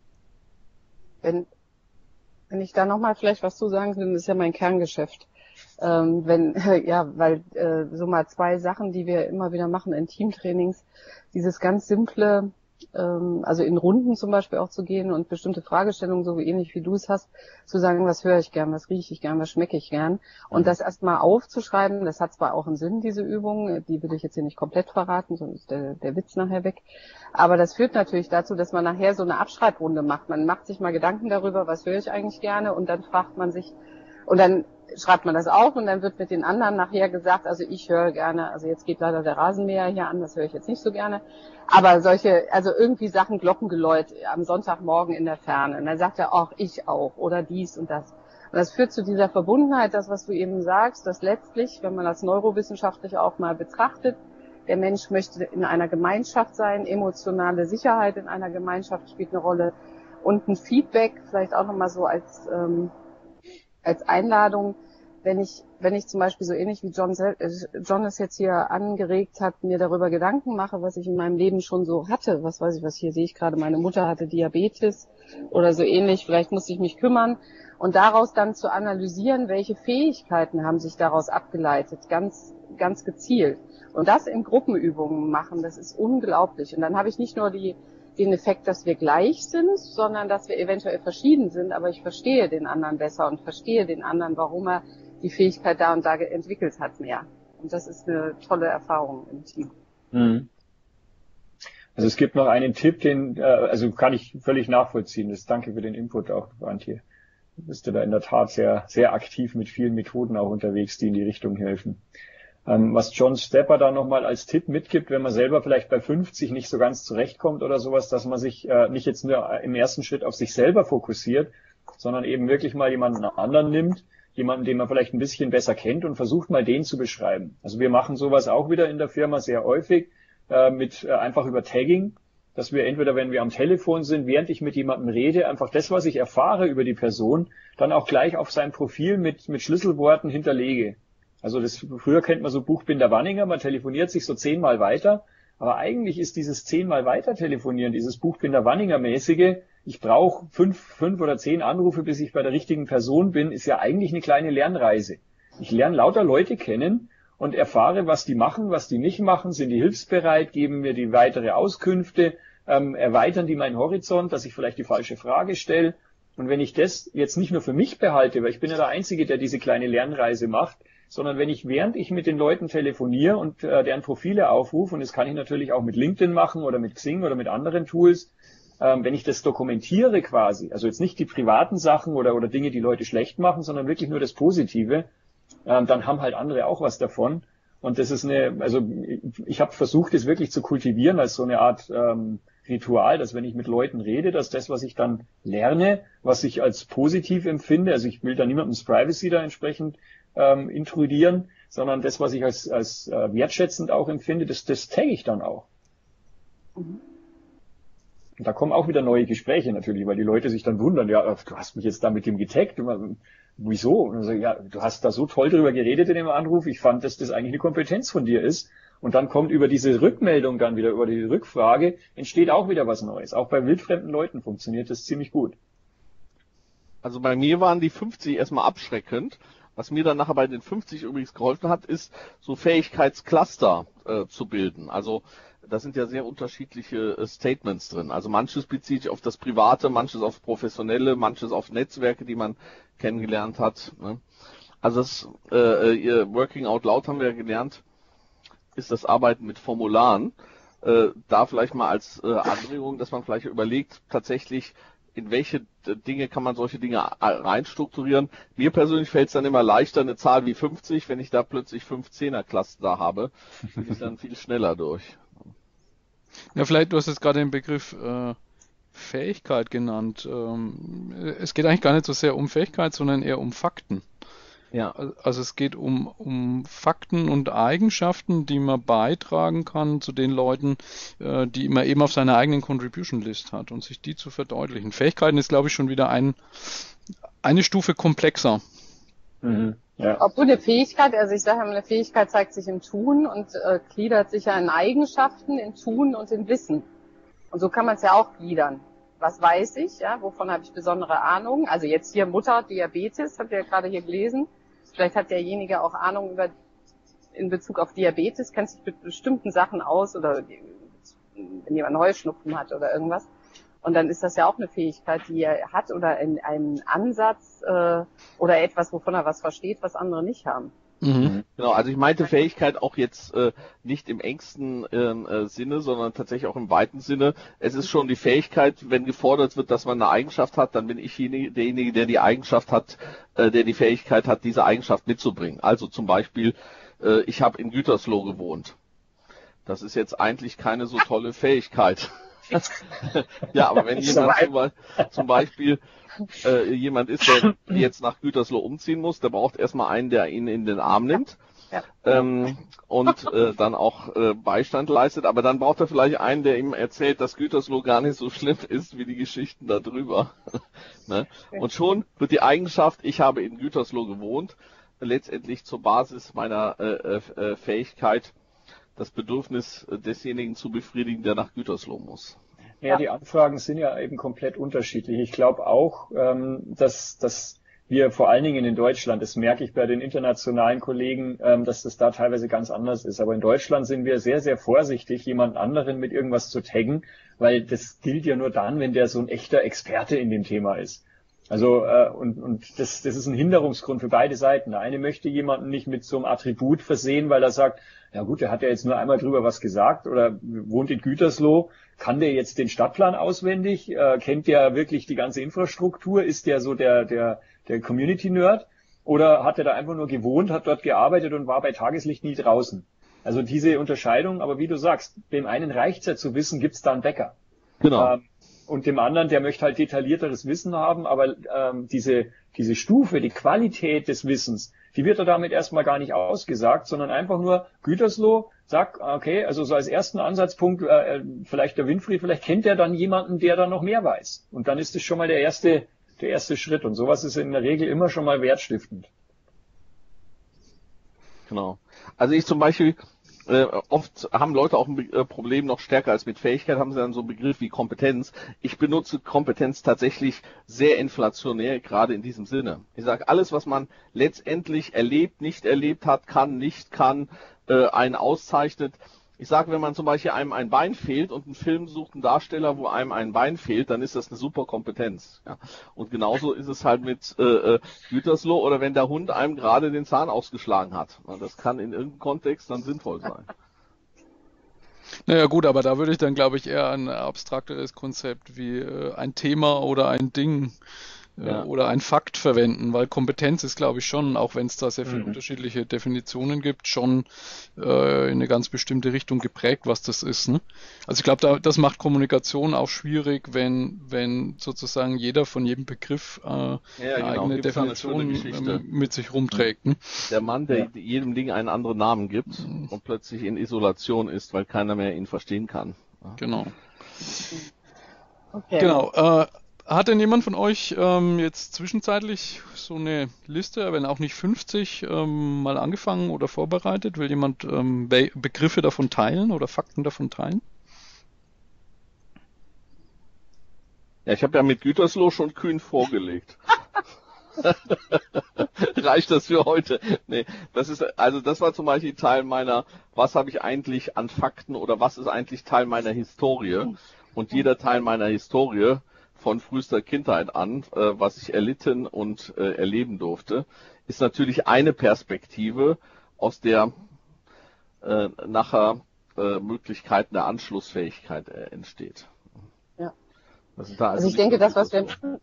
Wenn, wenn ich da nochmal vielleicht was zu sagen will, das ist ja mein Kerngeschäft. Ähm, wenn, ja, weil äh, so mal zwei Sachen, die wir immer wieder machen in Teamtrainings, dieses ganz simple, also in Runden zum Beispiel auch zu gehen und bestimmte Fragestellungen, so ähnlich wie du es hast, zu sagen, was höre ich gern, was rieche ich gern, was schmecke ich gern. Und das erstmal aufzuschreiben, das hat zwar auch einen Sinn, diese Übung, die will ich jetzt hier nicht komplett verraten, sonst ist der, der Witz nachher weg. Aber das führt natürlich dazu, dass man nachher so eine Abschreibrunde macht. Man macht sich mal Gedanken darüber, was höre ich eigentlich gerne, und dann fragt man sich, und dann schreibt man das auf und dann wird mit den anderen nachher gesagt, also ich höre gerne, also jetzt geht leider der Rasenmäher hier an, das höre ich jetzt nicht so gerne, aber solche, also irgendwie Sachen, Glockengeläut am Sonntagmorgen in der Ferne. Und dann sagt er auch, ich auch oder dies und das. Und das führt zu dieser Verbundenheit, das, was du eben sagst, dass letztlich, wenn man das neurowissenschaftlich auch mal betrachtet, der Mensch möchte in einer Gemeinschaft sein, emotionale Sicherheit in einer Gemeinschaft spielt eine Rolle und ein Feedback, vielleicht auch nochmal so als ähm, als Einladung, wenn ich, wenn ich zum Beispiel so ähnlich wie John, John es jetzt hier angeregt hat, mir darüber Gedanken mache, was ich in meinem Leben schon so hatte, was weiß ich, was hier sehe ich gerade, meine Mutter hatte Diabetes oder so ähnlich, vielleicht musste ich mich kümmern, und daraus dann zu analysieren, welche Fähigkeiten haben sich daraus abgeleitet, ganz, ganz gezielt. Und das in Gruppenübungen machen, das ist unglaublich. Und dann habe ich nicht nur die den Effekt, dass wir gleich sind, sondern dass wir eventuell verschieden sind, aber ich verstehe den anderen besser und verstehe den anderen, warum er die Fähigkeit da und da entwickelt hat, mehr. Und das ist eine tolle Erfahrung im Team. Mhm. Also es gibt noch einen Tipp, den, äh, also kann ich völlig nachvollziehen. Das, danke für den Input auch, Antje. Du bist ja da in der Tat sehr, sehr aktiv mit vielen Methoden auch unterwegs, die in die Richtung helfen. Was John Stepper da nochmal als Tipp mitgibt, wenn man selber vielleicht bei fünfzig nicht so ganz zurechtkommt oder sowas, dass man sich äh, nicht jetzt nur im ersten Schritt auf sich selber fokussiert, sondern eben wirklich mal jemanden anderen nimmt, jemanden, den man vielleicht ein bisschen besser kennt, und versucht mal den zu beschreiben. Also wir machen sowas auch wieder in der Firma sehr häufig äh, mit äh, einfach über Tagging, dass wir entweder, wenn wir am Telefon sind, während ich mit jemandem rede, einfach das, was ich erfahre über die Person, dann auch gleich auf sein Profil mit mit Schlüsselworten hinterlege. Also das, früher kennt man so Buchbinder Wanninger, man telefoniert sich so zehnmal weiter, aber eigentlich ist dieses zehnmal weiter telefonieren, dieses Buchbinder Wanninger mäßige, ich brauche fünf, fünf oder zehn Anrufe, bis ich bei der richtigen Person bin, ist ja eigentlich eine kleine Lernreise. Ich lerne lauter Leute kennen und erfahre, was die machen, was die nicht machen, sind die hilfsbereit, geben mir die weitere Auskünfte, ähm, erweitern die meinen Horizont, dass ich vielleicht die falsche Frage stelle. Und wenn ich das jetzt nicht nur für mich behalte, weil ich bin ja der Einzige, der diese kleine Lernreise macht, sondern wenn ich, während ich mit den Leuten telefoniere und äh, deren Profile aufrufe, und das kann ich natürlich auch mit LinkedIn machen oder mit Xing oder mit anderen Tools, ähm, wenn ich das dokumentiere quasi, also jetzt nicht die privaten Sachen oder, oder Dinge, die Leute schlecht machen, sondern wirklich nur das Positive, ähm, dann haben halt andere auch was davon. Und das ist eine, also ich habe versucht, das wirklich zu kultivieren als so eine Art ähm, Ritual, dass wenn ich mit Leuten rede, dass das, was ich dann lerne, was ich als positiv empfinde, also ich will da niemandem Privacy da entsprechend ähm, intrudieren, sondern das, was ich als, als äh, wertschätzend auch empfinde, das, das tagge ich dann auch. Mhm. Und da kommen auch wieder neue Gespräche natürlich, weil die Leute sich dann wundern, ja, du hast mich jetzt da mit dem getaggt, wieso? Und so, ja, du hast da so toll drüber geredet in dem Anruf, ich fand, dass das eigentlich eine Kompetenz von dir ist. Und dann kommt über diese Rückmeldung dann wieder, über die Rückfrage, entsteht auch wieder was Neues. Auch bei wildfremden Leuten funktioniert das ziemlich gut. Also bei mir waren die fünfzig erstmal abschreckend. Was mir dann nachher bei den fünfzig übrigens geholfen hat, ist, so Fähigkeitscluster äh, zu bilden. Also da sind ja sehr unterschiedliche äh, Statements drin. Also manches bezieht sich auf das Private, manches auf Professionelle, manches auf Netzwerke, die man kennengelernt hat. Ne? Also das äh, ihr Working Out Loud haben wir ja gelernt, ist das Arbeiten mit Formularen. Äh, da vielleicht mal als äh, Anregung, dass man vielleicht überlegt, tatsächlich, in welche Dinge kann man solche Dinge reinstrukturieren. Mir persönlich fällt es dann immer leichter, eine Zahl wie fünfzig, wenn ich da plötzlich fünf Zehner-Klassen da habe, bin ich dann viel schneller durch. Ja, vielleicht, du hast jetzt gerade den Begriff äh, Fähigkeit genannt. Ähm, es geht eigentlich gar nicht so sehr um Fähigkeit, sondern eher um Fakten. Ja. Also es geht um, um Fakten und Eigenschaften, die man beitragen kann zu den Leuten, äh, die man eben auf seiner eigenen Contribution List hat und sich die zu verdeutlichen. Fähigkeiten ist, glaube ich, schon wieder ein, eine Stufe komplexer. Mhm. Ja. Obwohl eine Fähigkeit, also ich sage, eine Fähigkeit zeigt sich im Tun und äh, gliedert sich ja in Eigenschaften, in Tun und in Wissen. Und so kann man es ja auch gliedern. Was weiß ich, ja, wovon habe ich besondere Ahnung? Also jetzt hier Mutter, Diabetes, habt ihr ja gerade hier gelesen. Vielleicht hat derjenige auch Ahnung über, in Bezug auf Diabetes, kennt sich mit bestimmten Sachen aus oder wenn jemand Heuschnupfen hat oder irgendwas. Und dann ist das ja auch eine Fähigkeit, die er hat oder ein, einen Ansatz äh, oder etwas, wovon er was versteht, was andere nicht haben. Mhm. Genau, also ich meinte Fähigkeit auch jetzt äh, nicht im engsten äh, Sinne, sondern tatsächlich auch im weiten Sinne. Es ist schon die Fähigkeit, wenn gefordert wird, dass man eine Eigenschaft hat, dann bin ich derjenige, der die Eigenschaft hat, äh, der die Fähigkeit hat, diese Eigenschaft mitzubringen. Also zum Beispiel, äh, ich habe in Gütersloh gewohnt. Das ist jetzt eigentlich keine so tolle Fähigkeit. Ja, aber wenn jemand zum, zum Beispiel äh, jemand ist, der jetzt nach Gütersloh umziehen muss, der braucht erstmal einen, der ihn in den Arm nimmt ja. ähm, und äh, dann auch äh, Beistand leistet, aber dann braucht er vielleicht einen, der ihm erzählt, dass Gütersloh gar nicht so schlimm ist wie die Geschichten da drüber. Ne? Und schon wird die Eigenschaft, ich habe in Gütersloh gewohnt, letztendlich zur Basis meiner äh, äh, Fähigkeit, das Bedürfnis desjenigen zu befriedigen, der nach Gütersloh muss. Ja, die Anfragen sind ja eben komplett unterschiedlich. Ich glaube auch, ähm, dass, dass wir vor allen Dingen in Deutschland, das merke ich bei den internationalen Kollegen, ähm, dass das da teilweise ganz anders ist. Aber in Deutschland sind wir sehr, sehr vorsichtig, jemand anderen mit irgendwas zu taggen, weil das gilt ja nur dann, wenn der so ein echter Experte in dem Thema ist. Also äh, und, und das, das ist ein Hinderungsgrund für beide Seiten. Der eine möchte jemanden nicht mit so einem Attribut versehen, weil er sagt, ja gut, der hat ja jetzt nur einmal drüber was gesagt oder wohnt in Gütersloh, kann der jetzt den Stadtplan auswendig, äh, kennt der wirklich die ganze Infrastruktur, ist der so der der der Community-Nerd oder hat er da einfach nur gewohnt, hat dort gearbeitet und war bei Tageslicht nie draußen? Also diese Unterscheidung, aber wie du sagst, dem einen reicht's ja zu wissen, gibt's da einen Bäcker. Genau. Ähm, Und dem anderen, der möchte halt detaillierteres Wissen haben, aber ähm, diese diese Stufe, die Qualität des Wissens, die wird er damit erstmal gar nicht ausgesagt, sondern einfach nur Gütersloh, sag, okay, also so als ersten Ansatzpunkt, äh, vielleicht der Winfried, vielleicht kennt er dann jemanden, der da noch mehr weiß. Und dann ist es schon mal der erste der erste Schritt. Und sowas ist in der Regel immer schon mal wertstiftend. Genau. Also ich zum Beispiel, Äh, oft haben Leute auch ein Be- äh, Problem noch stärker als mit Fähigkeit, haben sie dann so einen Begriff wie Kompetenz. Ich benutze Kompetenz tatsächlich sehr inflationär, gerade in diesem Sinne. Ich sage, alles, was man letztendlich erlebt, nicht erlebt hat, kann, nicht kann, äh, einen auszeichnet, Ich sage, wenn man zum Beispiel einem ein Bein fehlt und ein Film sucht einen Darsteller, wo einem ein Bein fehlt, dann ist das eine super Kompetenz. Ja. Und genauso ist es halt mit äh, Gütersloh oder wenn der Hund einem gerade den Zahn ausgeschlagen hat. Das kann in irgendeinem Kontext dann sinnvoll sein. Naja gut, aber da würde ich dann, glaube ich, eher ein abstrakteres Konzept wie äh, ein Thema oder ein Ding äh, ja. oder ein Fakt verwenden, weil Kompetenz ist, glaube ich, schon, auch wenn es da sehr viele mhm. unterschiedliche Definitionen gibt, schon äh, in eine ganz bestimmte Richtung geprägt, was das ist. Ne? Also ich glaube, da, das macht Kommunikation auch schwierig, wenn, wenn sozusagen jeder von jedem Begriff äh, ja, eine genau. eigene Gibt's Definition eine mit sich rumträgt. Ne? Der Mann, der ja. jedem Ding einen anderen Namen gibt mhm. und plötzlich in Isolation ist, weil keiner mehr ihn verstehen kann. Ja. Genau. Okay. Genau. Äh, Hat denn jemand von euch ähm, jetzt zwischenzeitlich so eine Liste, wenn auch nicht fünfzig, ähm, mal angefangen oder vorbereitet? Will jemand ähm, Be- Begriffe davon teilen oder Fakten davon teilen? Ja, ich habe ja mit Gütersloh schon kühn vorgelegt. Reicht das für heute? Nee, das ist, also das war zum Beispiel Teil meiner, was habe ich eigentlich an Fakten oder was ist eigentlich Teil meiner Historie? Und jeder Teil meiner Historie von frühester Kindheit an, äh, was ich erlitten und äh, erleben durfte, ist natürlich eine Perspektive, aus der äh, nachher äh, Möglichkeiten der Anschlussfähigkeit äh, entsteht. Ja. Das ist da also, also ich denke, das, was wir...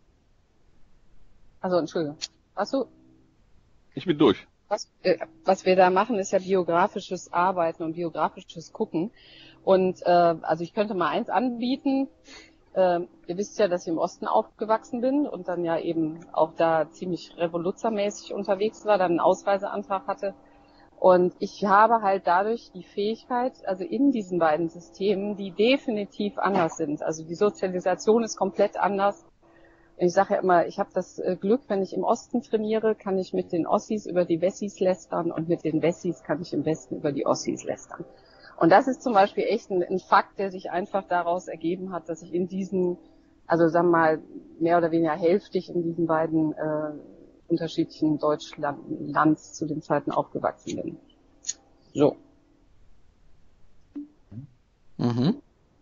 Also, Entschuldigung. Hast du? Ich bin durch. Was, äh, was wir da machen, ist ja biografisches Arbeiten und biografisches Gucken. Und äh, also ich könnte mal eins anbieten. Äh, ihr wisst ja, dass ich im Osten aufgewachsen bin und dann ja eben auch da ziemlich revoluzermäßig unterwegs war, dann einen Ausreiseantrag hatte. Und ich habe halt dadurch die Fähigkeit, also in diesen beiden Systemen, die definitiv anders sind. Also die Sozialisation ist komplett anders. Ich sage ja immer, ich habe das Glück, wenn ich im Osten trainiere, kann ich mit den Ossis über die Wessis lästern und mit den Wessis kann ich im Westen über die Ossis lästern. Und das ist zum Beispiel echt ein, ein Fakt, der sich einfach daraus ergeben hat, dass ich in diesen, also sagen wir mal, mehr oder weniger hälftig in diesen beiden äh, unterschiedlichen Deutschlands zu den Zeiten aufgewachsen bin. So. Mhm.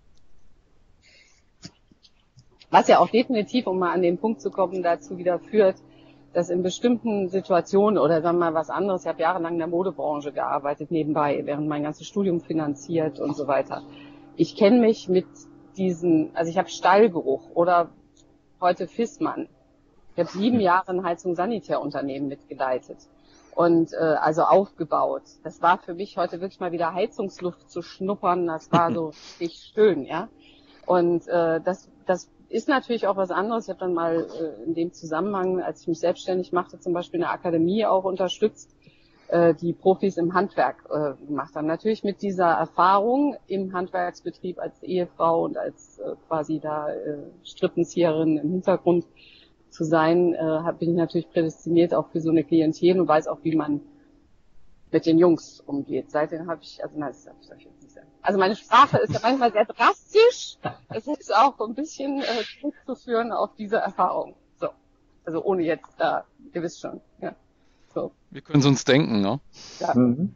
Was ja auch definitiv, um mal an den Punkt zu kommen, dazu wieder führt, dass in bestimmten Situationen oder sagen wir mal was anderes, ich habe jahrelang in der Modebranche gearbeitet nebenbei, während mein ganzes Studium finanziert und so weiter. Ich kenne mich mit diesen, also ich habe Stallgeruch oder heute Fissmann. Ich habe sieben Jahre ein Heizung-Sanitärunternehmen mitgeleitet und äh, also aufgebaut. Das war für mich heute wirklich mal wieder Heizungsluft zu schnuppern. Das war so richtig schön, ja. Und äh, das, das ist natürlich auch was anderes. Ich habe dann mal äh, in dem Zusammenhang, als ich mich selbstständig machte, zum Beispiel eine Akademie auch unterstützt, äh, die Profis im Handwerk äh, gemacht haben. Natürlich mit dieser Erfahrung im Handwerksbetrieb als Ehefrau und als äh, quasi da äh, Strippenzieherin im Hintergrund zu sein, äh, bin ich natürlich prädestiniert auch für so eine Klientel und weiß auch, wie man mit den Jungs umgeht. Seitdem habe ich, also nein, das darf ich jetzt nicht sagen. Also meine Sprache ist ja manchmal sehr drastisch. Es ist auch ein bisschen äh, zurückzuführen auf diese Erfahrung. So, also ohne jetzt, da, äh, ihr wisst schon. Ja. So. Wir können es uns denken, ne? Ja. Mhm.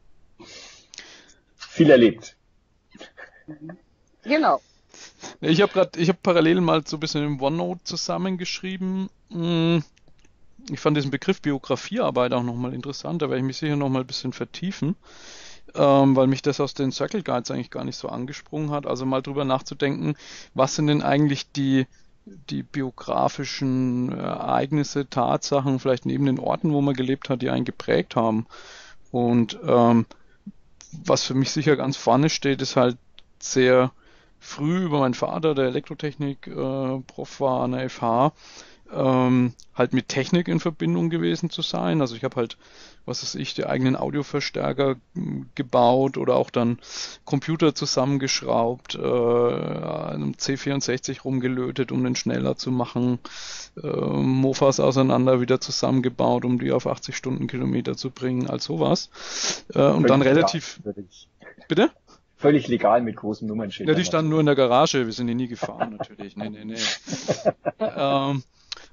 Viel erlebt. Genau. Ich habe gerade, ich habe parallel mal so ein bisschen im OneNote zusammengeschrieben. Ich fand diesen Begriff Biografiearbeit auch nochmal interessant, da werde ich mich sicher nochmal ein bisschen vertiefen, ähm, weil mich das aus den Circle Guides eigentlich gar nicht so angesprungen hat. Also mal drüber nachzudenken, was sind denn eigentlich die, die biografischen Ereignisse, Tatsachen, vielleicht neben den Orten, wo man gelebt hat, die einen geprägt haben. Und ähm, was für mich sicher ganz vorne steht, ist halt sehr früh über meinen Vater, der Elektrotechnik-Prof äh, war an der F H, ähm, halt mit Technik in Verbindung gewesen zu sein. Also ich habe halt, was weiß ich, die eigenen Audioverstärker gebaut oder auch dann Computer zusammengeschraubt, äh, einem C vierundsechzig rumgelötet, um den schneller zu machen, äh, Mofas auseinander wieder zusammengebaut, um die auf achtzig Stundenkilometer zu bringen, als sowas. Äh, und dann relativ... Bitte? Völlig legal mit großen Nummernschildern. Ja, die standen nur in der Garage, wir sind die nie gefahren natürlich. Nee, nee, nee. ähm,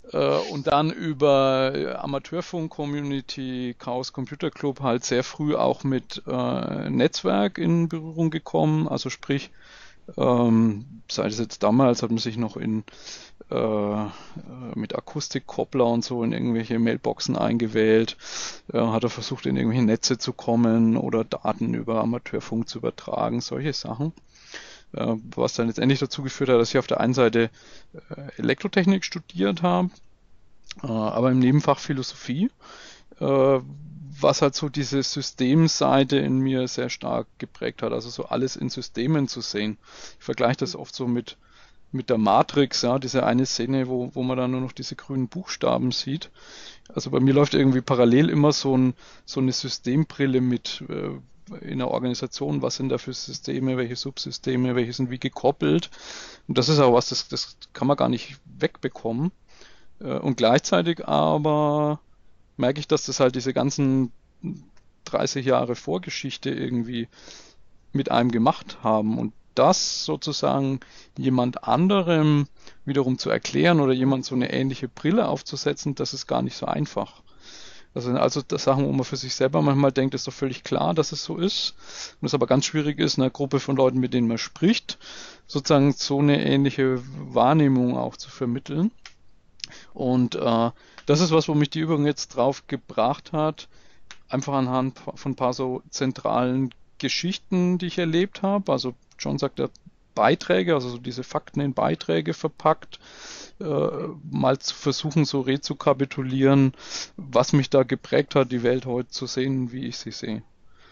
Äh, und dann über Amateurfunk-Community, Chaos Computer Club halt sehr früh auch mit äh, Netzwerk in Berührung gekommen. Also sprich, ähm, sei es jetzt damals, hat man sich noch in äh, mit Akustikkoppler und so in irgendwelche Mailboxen eingewählt, äh, hat er versucht, in irgendwelche Netze zu kommen oder Daten über Amateurfunk zu übertragen, solche Sachen. Äh, was dann letztendlich dazu geführt hat, dass ich auf der einen Seite äh, Elektrotechnik studiert habe, äh, aber im Nebenfach Philosophie, äh, was halt so diese Systemseite in mir sehr stark geprägt hat, also so alles in Systemen zu sehen. Ich vergleiche das oft so mit mit der Matrix, ja, diese eine Szene, wo, wo man dann nur noch diese grünen Buchstaben sieht. Also bei mir läuft irgendwie parallel immer so, ein, so eine Systembrille mit äh, in der Organisation, was sind da für Systeme, welche Subsysteme, welche sind wie gekoppelt. Und das ist auch was, das, das kann man gar nicht wegbekommen. Äh, und gleichzeitig aber merke ich, dass das halt diese ganzen dreißig Jahre Vorgeschichte irgendwie mit einem gemacht haben und das sozusagen jemand anderem wiederum zu erklären oder jemand so eine ähnliche Brille aufzusetzen, das ist gar nicht so einfach. Das sind also das Sachen, wo man für sich selber manchmal denkt, ist doch völlig klar, dass es so ist. Und es aber ganz schwierig ist, einer Gruppe von Leuten, mit denen man spricht, sozusagen so eine ähnliche Wahrnehmung auch zu vermitteln. Und äh, das ist was, wo mich die Übung jetzt drauf gebracht hat, einfach anhand von ein paar so zentralen Geschichten, die ich erlebt habe. Also John sagt ja Beiträge, also so diese Fakten in Beiträge verpackt, äh, mal zu versuchen, so rezukapitulieren, was mich da geprägt hat, die Welt heute zu sehen, wie ich sie sehe.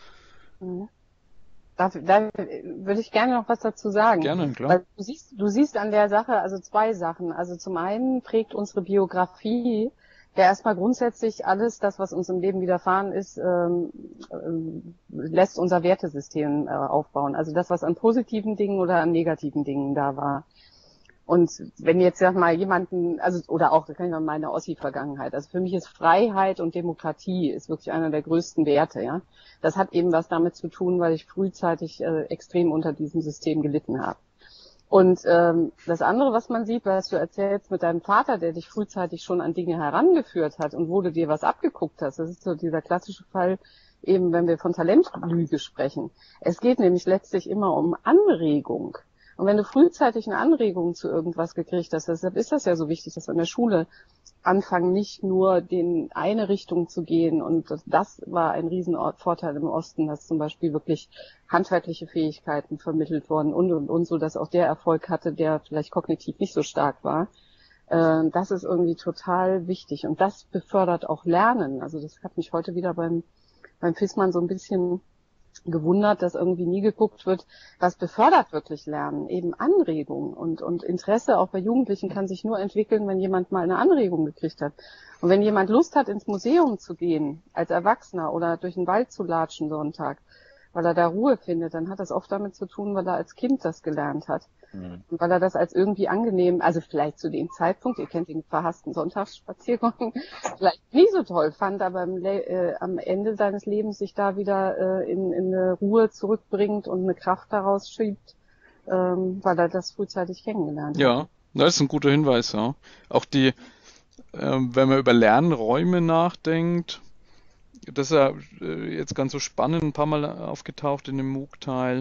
Da, da würde ich gerne noch was dazu sagen. Gerne, klar. Weil du siehst, du siehst an der Sache also zwei Sachen. Also zum einen prägt unsere Biografie ja erstmal grundsätzlich alles, das, was uns im Leben widerfahren ist, ähm, ähm, lässt unser Wertesystem äh, aufbauen. Also das, was an positiven Dingen oder an negativen Dingen da war. Und wenn jetzt sag mal jemanden, also oder auch, da kann ich mal meine Ossi-Vergangenheit. Also für mich ist Freiheit und Demokratie ist wirklich einer der größten Werte, ja. Das hat eben was damit zu tun, weil ich frühzeitig äh, extrem unter diesem System gelitten habe. Und ähm, das andere, was man sieht, was du erzählst mit deinem Vater, der dich frühzeitig schon an Dinge herangeführt hat und wo du dir was abgeguckt hast, das ist so dieser klassische Fall, eben wenn wir von Talentlüge sprechen. Es geht nämlich letztlich immer um Anregung. Und wenn du frühzeitig eine Anregung zu irgendwas gekriegt hast, deshalb ist das ja so wichtig, dass wir in der Schule anfangen, nicht nur in eine Richtung zu gehen. Und das, das war ein Riesenvorteil im Osten, dass zum Beispiel wirklich handwerkliche Fähigkeiten vermittelt wurden und, und, und, so dass auch der Erfolg hatte, der vielleicht kognitiv nicht so stark war. Äh, das ist irgendwie total wichtig. Und das befördert auch Lernen. Also das hat mich heute wieder beim, beim Fissmann so ein bisschen gewundert, dass irgendwie nie geguckt wird, was befördert wirklich Lernen, eben Anregung und und Interesse auch bei Jugendlichen kann sich nur entwickeln, wenn jemand mal eine Anregung gekriegt hat. Und wenn jemand Lust hat, ins Museum zu gehen, als Erwachsener oder durch den Wald zu latschen Sonntag, weil er da Ruhe findet, dann hat das oft damit zu tun, weil er als Kind das gelernt hat. Mhm. Und weil er das als irgendwie angenehm, also vielleicht zu dem Zeitpunkt, ihr kennt den verhassten Sonntagsspaziergang, vielleicht nie so toll fand, aber im, äh, am Ende seines Lebens sich da wieder äh, in, in eine Ruhe zurückbringt und eine Kraft daraus schiebt, ähm, weil er das frühzeitig kennengelernt hat. Ja, das ist ein guter Hinweis, ja. Auch die, äh, wenn man über Lernräume nachdenkt, das ist ja äh, jetzt ganz so spannend, ein paar Mal aufgetaucht in dem MOOC-Teil.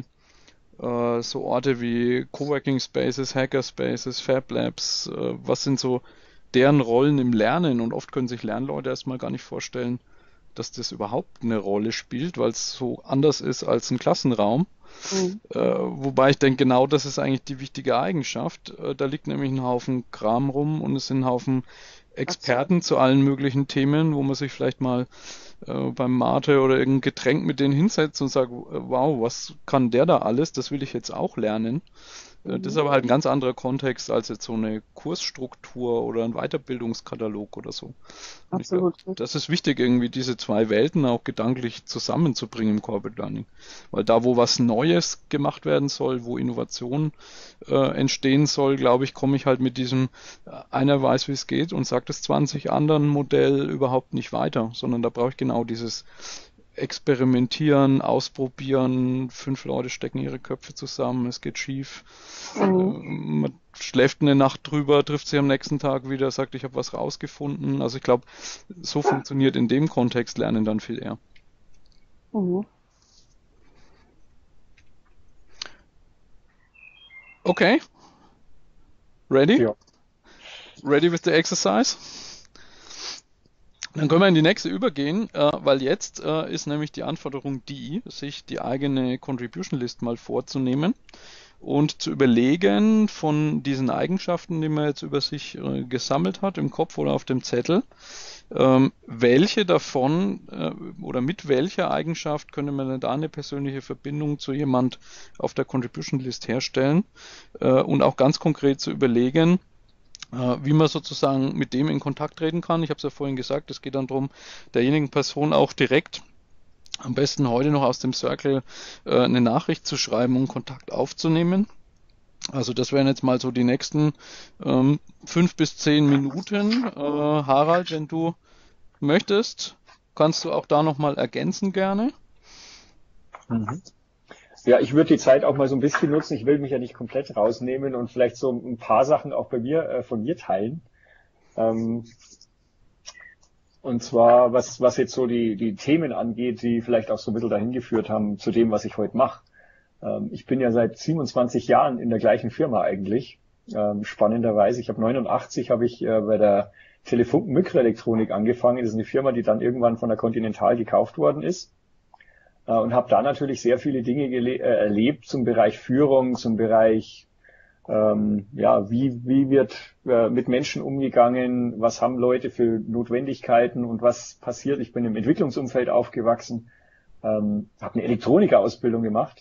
Äh, so Orte wie Coworking Spaces, Hackerspaces, Fab Labs, äh, was sind so deren Rollen im Lernen? Und oft können sich Lernleute erstmal gar nicht vorstellen, dass das überhaupt eine Rolle spielt, weil es so anders ist als ein Klassenraum. Mhm. Äh, wobei ich denke, genau das ist eigentlich die wichtige Eigenschaft. Äh, da liegt nämlich ein Haufen Kram rum und es sind ein Haufen Experten zu allen möglichen Themen, wo man sich vielleicht mal äh, beim Mate oder irgendein Getränk mit denen hinsetzt und sagt, wow, was kann der da alles? Das will ich jetzt auch lernen. Mhm. Das ist aber halt ein ganz anderer Kontext als jetzt so eine Kursstruktur oder ein Weiterbildungskatalog oder so. Und Absolut. Ich glaub, das ist wichtig, irgendwie diese zwei Welten auch gedanklich zusammenzubringen im Corporate Learning. Weil da, wo was Neues gemacht werden soll, wo Innovation äh, entstehen soll, glaube ich, komme ich halt mit diesem äh, einer weiß, wie es geht und sagt es zwanzig anderen Modell überhaupt nicht weiter, sondern da brauche ich genau dieses experimentieren, ausprobieren, fünf Leute stecken ihre Köpfe zusammen, es geht schief, mhm. man schläft eine Nacht drüber, trifft sich am nächsten Tag wieder, sagt, ich habe was rausgefunden. Also ich glaube, so funktioniert in dem Kontext Lernen dann viel eher. Mhm. Okay. Ready? Ja. Ready with the exercise? Dann können wir in die nächste übergehen, äh, weil jetzt äh, ist nämlich die Anforderung die, sich die eigene Contribution List mal vorzunehmen und zu überlegen von diesen Eigenschaften, die man jetzt über sich äh, gesammelt hat, im Kopf oder auf dem Zettel, ähm, welche davon äh, oder mit welcher Eigenschaft könnte man denn da eine persönliche Verbindung zu jemand auf der Contribution List herstellen äh, und auch ganz konkret zu überlegen, wie man sozusagen mit dem in Kontakt treten kann. Ich habe es ja vorhin gesagt, es geht dann darum, derjenigen Person auch direkt, am besten heute noch aus dem Circle, äh, eine Nachricht zu schreiben und Kontakt aufzunehmen. Also das wären jetzt mal so die nächsten ähm, fünf bis zehn Minuten. Äh, Harald, wenn du möchtest, kannst du auch da nochmal ergänzen gerne. Mhm. Ja, ich würde die Zeit auch mal so ein bisschen nutzen. Ich will mich ja nicht komplett rausnehmen und vielleicht so ein paar Sachen auch bei mir, äh, von mir teilen. Ähm, und zwar, was, was jetzt so die, die Themen angeht, die vielleicht auch so ein bisschen dahin geführt haben zu dem, was ich heute mache. Ähm, ich bin ja seit siebenundzwanzig Jahren in der gleichen Firma eigentlich. Ähm, spannenderweise, ich habe neunundachtzig habe ich äh, bei der Telefunken Mikroelektronik angefangen. Das ist eine Firma, die dann irgendwann von der Continental gekauft worden ist. Und habe da natürlich sehr viele Dinge gele- äh, erlebt zum Bereich Führung, zum Bereich, ähm, ja, wie wie wird äh, mit Menschen umgegangen, was haben Leute für Notwendigkeiten und was passiert. Ich bin im Entwicklungsumfeld aufgewachsen, ähm, habe eine Elektronikerausbildung gemacht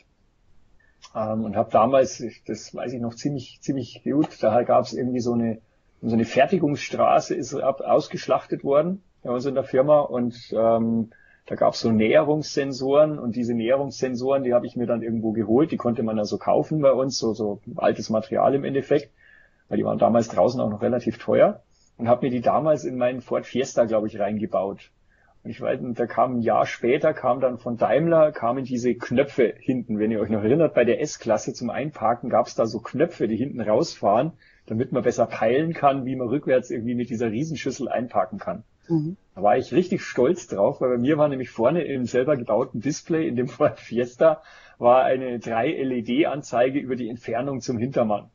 ähm, und habe damals, das weiß ich noch ziemlich ziemlich gut, da gab es irgendwie so eine so eine Fertigungsstraße ist ab, ausgeschlachtet worden bei uns in der Firma und ähm, da gab es so Näherungssensoren und diese Näherungssensoren, die habe ich mir dann irgendwo geholt. Die konnte man also kaufen bei uns, so, so altes Material im Endeffekt, weil die waren damals draußen auch noch relativ teuer und habe mir die damals in meinen Ford Fiesta, glaube ich, reingebaut. Und ich weiß, da kam ein Jahr später, kam dann von Daimler, kamen diese Knöpfe hinten. Wenn ihr euch noch erinnert, bei der S-Klasse zum Einparken gab es da so Knöpfe, die hinten rausfahren, damit man besser peilen kann, wie man rückwärts irgendwie mit dieser Riesenschüssel einparken kann. Mhm. Da war ich richtig stolz drauf, weil bei mir war nämlich vorne im selber gebauten Display in dem Ford Fiesta war eine drei L E D-Anzeige über die Entfernung zum Hintermann.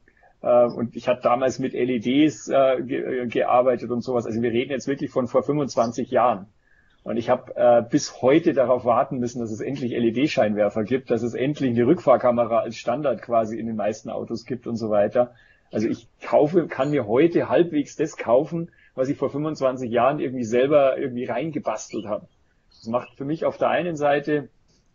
Äh, und ich hatte damals mit L E Ds äh, ge- gearbeitet und sowas. Also wir reden jetzt wirklich von vor fünfundzwanzig Jahren. Und ich habe äh, bis heute darauf warten müssen, dass es endlich L E D-Scheinwerfer gibt, dass es endlich eine Rückfahrkamera als Standard quasi in den meisten Autos gibt und so weiter. Also ich kaufe, kann mir heute halbwegs das kaufen, was ich vor fünfundzwanzig Jahren irgendwie selber irgendwie reingebastelt habe. Das macht für mich auf der einen Seite,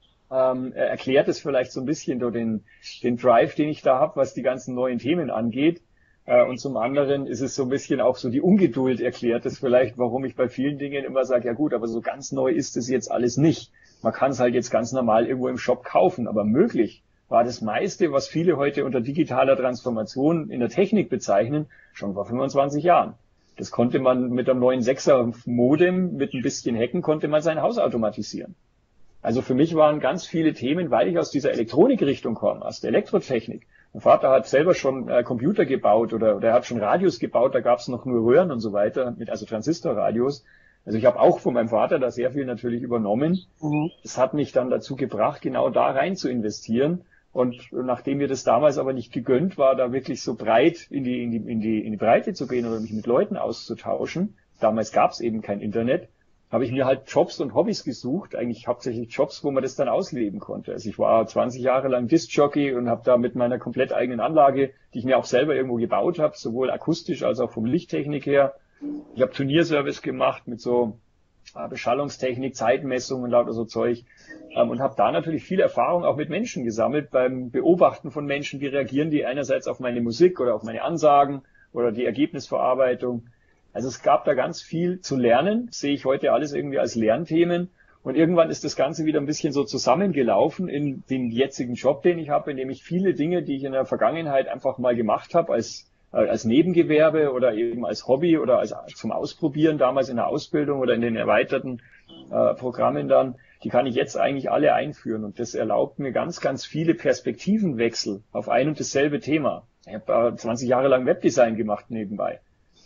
ähm, erklärt es vielleicht so ein bisschen so den, den Drive, den ich da habe, was die ganzen neuen Themen angeht. Äh, und zum anderen ist es so ein bisschen auch so die Ungeduld erklärt es vielleicht, warum ich bei vielen Dingen immer sage, ja gut, aber so ganz neu ist es jetzt alles nicht. Man kann es halt jetzt ganz normal irgendwo im Shop kaufen, aber möglich war das meiste, was viele heute unter digitaler Transformation in der Technik bezeichnen, schon vor fünfundzwanzig Jahren. Das konnte man mit einem neuen Sechser Modem, mit ein bisschen Hacken, konnte man sein Haus automatisieren. Also für mich waren ganz viele Themen, weil ich aus dieser Elektronikrichtung komme, aus der Elektrotechnik. Mein Vater hat selber schon äh, Computer gebaut oder, oder er hat schon Radios gebaut, da gab es noch nur Röhren und so weiter, mit also Transistorradios. Also ich habe auch von meinem Vater da sehr viel natürlich übernommen. Mhm. Das hat mich dann dazu gebracht, genau da rein zu investieren. Und nachdem mir das damals aber nicht gegönnt war, da wirklich so breit in die, in die, in die, in die Breite zu gehen oder mich mit Leuten auszutauschen, damals gab es eben kein Internet, habe ich mir halt Jobs und Hobbys gesucht, eigentlich hauptsächlich Jobs, wo man das dann ausleben konnte. Also ich war zwanzig Jahre lang Disc-Jockey und habe da mit meiner komplett eigenen Anlage, die ich mir auch selber irgendwo gebaut habe, sowohl akustisch als auch vom Lichttechnik her. Ich habe Turnierservice gemacht mit so Beschallungstechnik, Zeitmessung und lauter so Zeug. Und habe da natürlich viel Erfahrung auch mit Menschen gesammelt beim Beobachten von Menschen, wie reagieren die einerseits auf meine Musik oder auf meine Ansagen oder die Ergebnisverarbeitung. Also es gab da ganz viel zu lernen, das sehe ich heute alles irgendwie als Lernthemen. Und irgendwann ist das Ganze wieder ein bisschen so zusammengelaufen in den jetzigen Job, den ich habe, in dem ich viele Dinge, die ich in der Vergangenheit einfach mal gemacht habe, als als Nebengewerbe oder eben als Hobby oder als zum Ausprobieren, damals in der Ausbildung oder in den erweiterten äh, Programmen dann, die kann ich jetzt eigentlich alle einführen. Und das erlaubt mir ganz, ganz viele Perspektivenwechsel auf ein und dasselbe Thema. Ich habe zwanzig Jahre lang Webdesign gemacht nebenbei.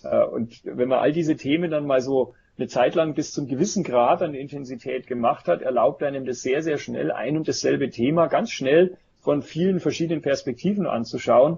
Und wenn man all diese Themen dann mal so eine Zeit lang bis zum gewissen Grad an Intensität gemacht hat, erlaubt einem das sehr, sehr schnell, ein und dasselbe Thema ganz schnell von vielen verschiedenen Perspektiven anzuschauen.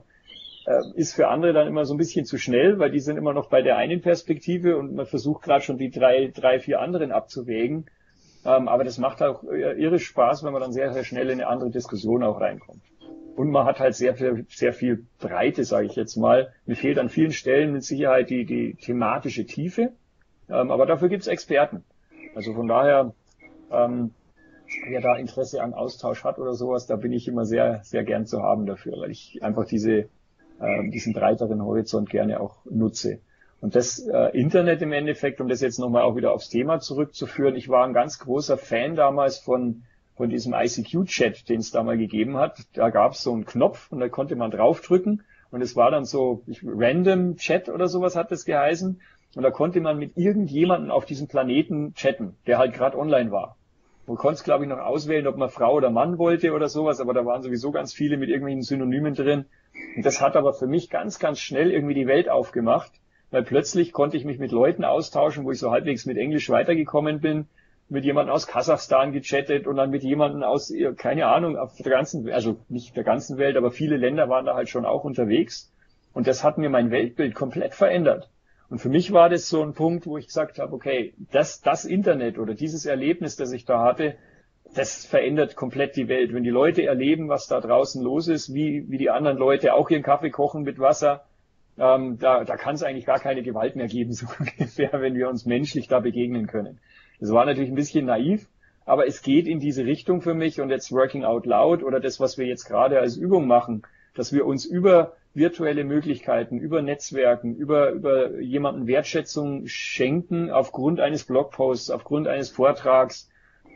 Ist für andere dann immer so ein bisschen zu schnell, weil die sind immer noch bei der einen Perspektive und man versucht gerade schon die drei, drei, vier anderen abzuwägen. Aber das macht auch irre Spaß, wenn man dann sehr, sehr schnell in eine andere Diskussion auch reinkommt. Und man hat halt sehr viel, sehr viel Breite, sage ich jetzt mal. Mir fehlt an vielen Stellen mit Sicherheit die, die thematische Tiefe. Aber dafür gibt's Experten. Also von daher, ähm, wer da Interesse an Austausch hat oder sowas, da bin ich immer sehr, sehr gern zu haben dafür, weil ich einfach diese diesen breiteren Horizont gerne auch nutze. Und das äh, Internet im Endeffekt, um das jetzt nochmal auch wieder aufs Thema zurückzuführen, ich war ein ganz großer Fan damals von von diesem I C Q-Chat, den es da mal gegeben hat. Da gab es so einen Knopf und da konnte man draufdrücken und es war dann so ich, Random Chat oder sowas hat das geheißen und da konnte man mit irgendjemandem auf diesem Planeten chatten, der halt gerade online war. Man konnte es, glaube ich, noch auswählen, ob man Frau oder Mann wollte oder sowas, aber da waren sowieso ganz viele mit irgendwelchen Synonymen drin. Und das hat aber für mich ganz, ganz schnell irgendwie die Welt aufgemacht, weil plötzlich konnte ich mich mit Leuten austauschen, wo ich so halbwegs mit Englisch weitergekommen bin, mit jemandem aus Kasachstan gechattet und dann mit jemandem aus, keine Ahnung, auf der ganzen, also nicht der ganzen Welt, aber viele Länder waren da halt schon auch unterwegs. Und das hat mir mein Weltbild komplett verändert. Und für mich war das so ein Punkt, wo ich gesagt habe, okay, das, das Internet oder dieses Erlebnis, das ich da hatte, das verändert komplett die Welt. Wenn die Leute erleben, was da draußen los ist, wie, wie die anderen Leute auch ihren Kaffee kochen mit Wasser, ähm, da, da kann es eigentlich gar keine Gewalt mehr geben, so ungefähr, wenn wir uns menschlich da begegnen können. Das war natürlich ein bisschen naiv, aber es geht in diese Richtung für mich und jetzt Working Out Loud oder das, was wir jetzt gerade als Übung machen, dass wir uns über virtuelle Möglichkeiten, über Netzwerken, über, über jemanden Wertschätzung schenken aufgrund eines Blogposts, aufgrund eines Vortrags.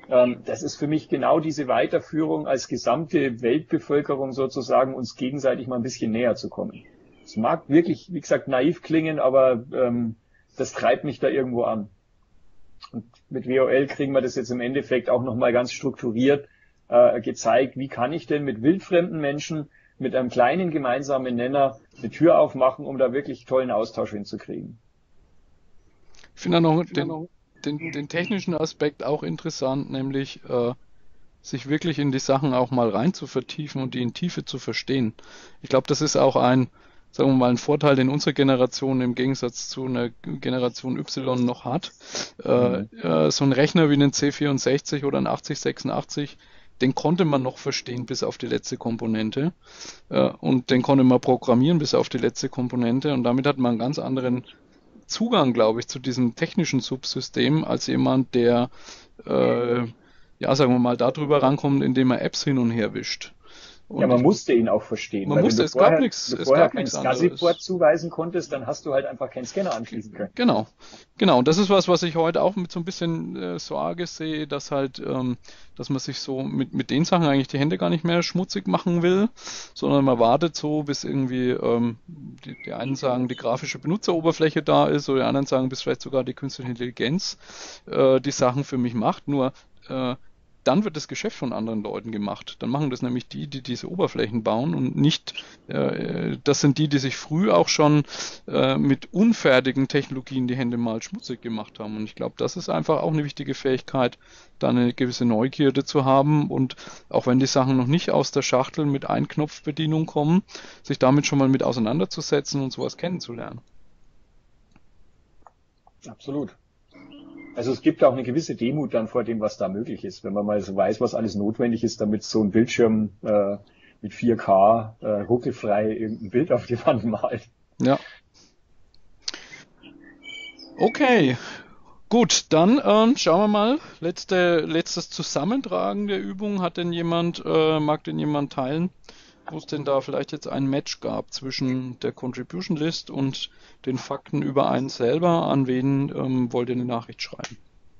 Das ist für mich genau diese Weiterführung als gesamte Weltbevölkerung sozusagen, uns gegenseitig mal ein bisschen näher zu kommen. Es mag wirklich, wie gesagt, naiv klingen, aber ähm, das treibt mich da irgendwo an. Und mit W O L kriegen wir das jetzt im Endeffekt auch nochmal ganz strukturiert äh, gezeigt, wie kann ich denn mit wildfremden Menschen mit einem kleinen gemeinsamen Nenner eine Tür aufmachen, um da wirklich tollen Austausch hinzukriegen. Ich finde noch den, den, den technischen Aspekt auch interessant, nämlich äh, sich wirklich in die Sachen auch mal rein zu vertiefen und die in Tiefe zu verstehen. Ich glaube, das ist auch ein, sagen wir mal, ein Vorteil, den unsere Generation im Gegensatz zu einer Generation Y noch hat. Mhm. Äh, äh, so ein Rechner wie einen C vierundsechzig oder ein achtzig sechsundachtzig, den konnte man noch verstehen bis auf die letzte Komponente äh, und den konnte man programmieren bis auf die letzte Komponente und damit hat man einen ganz anderen Zugang, glaube ich, zu diesem technischen Subsystem als jemand, der, äh, ja, sagen wir mal, darüber rankommt, indem er Apps hin und her wischt. Und ja, man musste ihn auch verstehen. Man musste, es vorher, gab nichts. Wenn du es vorher gab keinen nichts SCSI-Port zuweisen konntest, dann hast du halt einfach keinen Scanner anschließen können. Genau, genau. Und das ist was, was ich heute auch mit so ein bisschen äh, Sorge sehe, dass halt, ähm, dass man sich so mit mit den Sachen eigentlich die Hände gar nicht mehr schmutzig machen will, sondern man wartet so, bis irgendwie ähm, die, die einen sagen, die grafische Benutzeroberfläche da ist, oder die anderen sagen, bis vielleicht sogar die künstliche Intelligenz äh, die Sachen für mich macht. Nur äh, dann wird das Geschäft von anderen Leuten gemacht. Dann machen das nämlich die, die diese Oberflächen bauen und nicht, äh, das sind die, die sich früh auch schon äh, mit unfertigen Technologien die Hände mal schmutzig gemacht haben. Und ich glaube, das ist einfach auch eine wichtige Fähigkeit, da eine gewisse Neugierde zu haben und auch wenn die Sachen noch nicht aus der Schachtel mit Einknopfbedienung kommen, sich damit schon mal mit auseinanderzusetzen und sowas kennenzulernen. Absolut. Also es gibt auch eine gewisse Demut dann vor dem, was da möglich ist, wenn man mal so weiß, was alles notwendig ist, damit so ein Bildschirm äh, mit vier K äh, ruckelfrei irgendein Bild auf die Wand malt. Ja. Okay, gut, dann ähm, schauen wir mal. Letzte, letztes Zusammentragen der Übung. Hat denn jemand, äh, mag denn jemand teilen, wo es denn da vielleicht jetzt ein Match gab zwischen der Contribution List und den Fakten über einen selber? An wen ähm, wollt ihr eine Nachricht schreiben?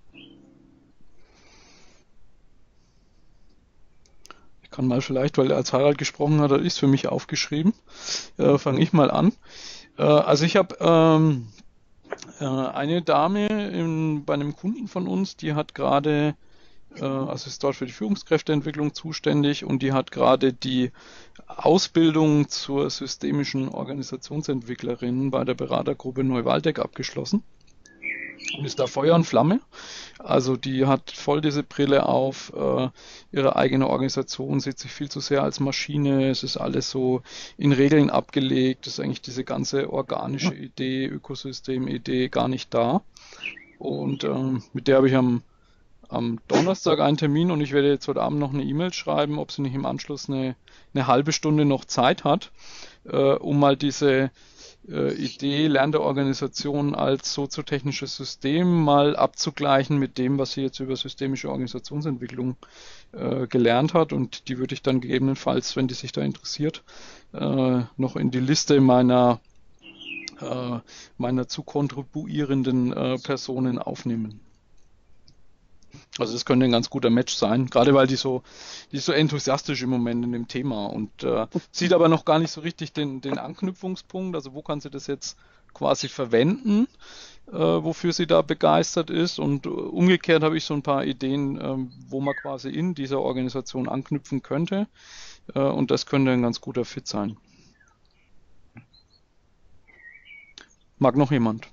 Ich kann mal vielleicht, weil als Harald gesprochen hat, hat ich es für mich aufgeschrieben. Äh, Fange ich mal an. Äh, also ich habe ähm, äh, eine Dame in, bei einem Kunden von uns, die hat gerade also ist dort für die Führungskräfteentwicklung zuständig und die hat gerade die Ausbildung zur systemischen Organisationsentwicklerin bei der Beratergruppe Neuwaldeck abgeschlossen und ist da Feuer und Flamme. Also die hat voll diese Brille auf, äh, ihre eigene Organisation sieht sich viel zu sehr als Maschine, es ist alles so in Regeln abgelegt, ist eigentlich diese ganze organische Idee, Ökosystem-Idee gar nicht da. Und ähm, mit der habe ich am am Donnerstag einen Termin und ich werde jetzt heute Abend noch eine E-Mail schreiben, ob sie nicht im Anschluss eine, eine halbe Stunde noch Zeit hat, äh, um mal diese äh, Idee Lern der Organisation als soziotechnisches System mal abzugleichen mit dem, was sie jetzt über systemische Organisationsentwicklung äh, gelernt hat, und die würde ich dann gegebenenfalls, wenn die sich da interessiert, äh, noch in die Liste meiner äh, meiner zu kontribuierenden äh, Personen aufnehmen. Also das könnte ein ganz guter Match sein, gerade weil die so, die ist so enthusiastisch im Moment in dem Thema und äh, sieht aber noch gar nicht so richtig den, den Anknüpfungspunkt, also wo kann sie das jetzt quasi verwenden, äh, wofür sie da begeistert ist, und äh, umgekehrt habe ich so ein paar Ideen, äh, wo man quasi in dieser Organisation anknüpfen könnte, äh, und das könnte ein ganz guter Fit sein. Mag noch jemand?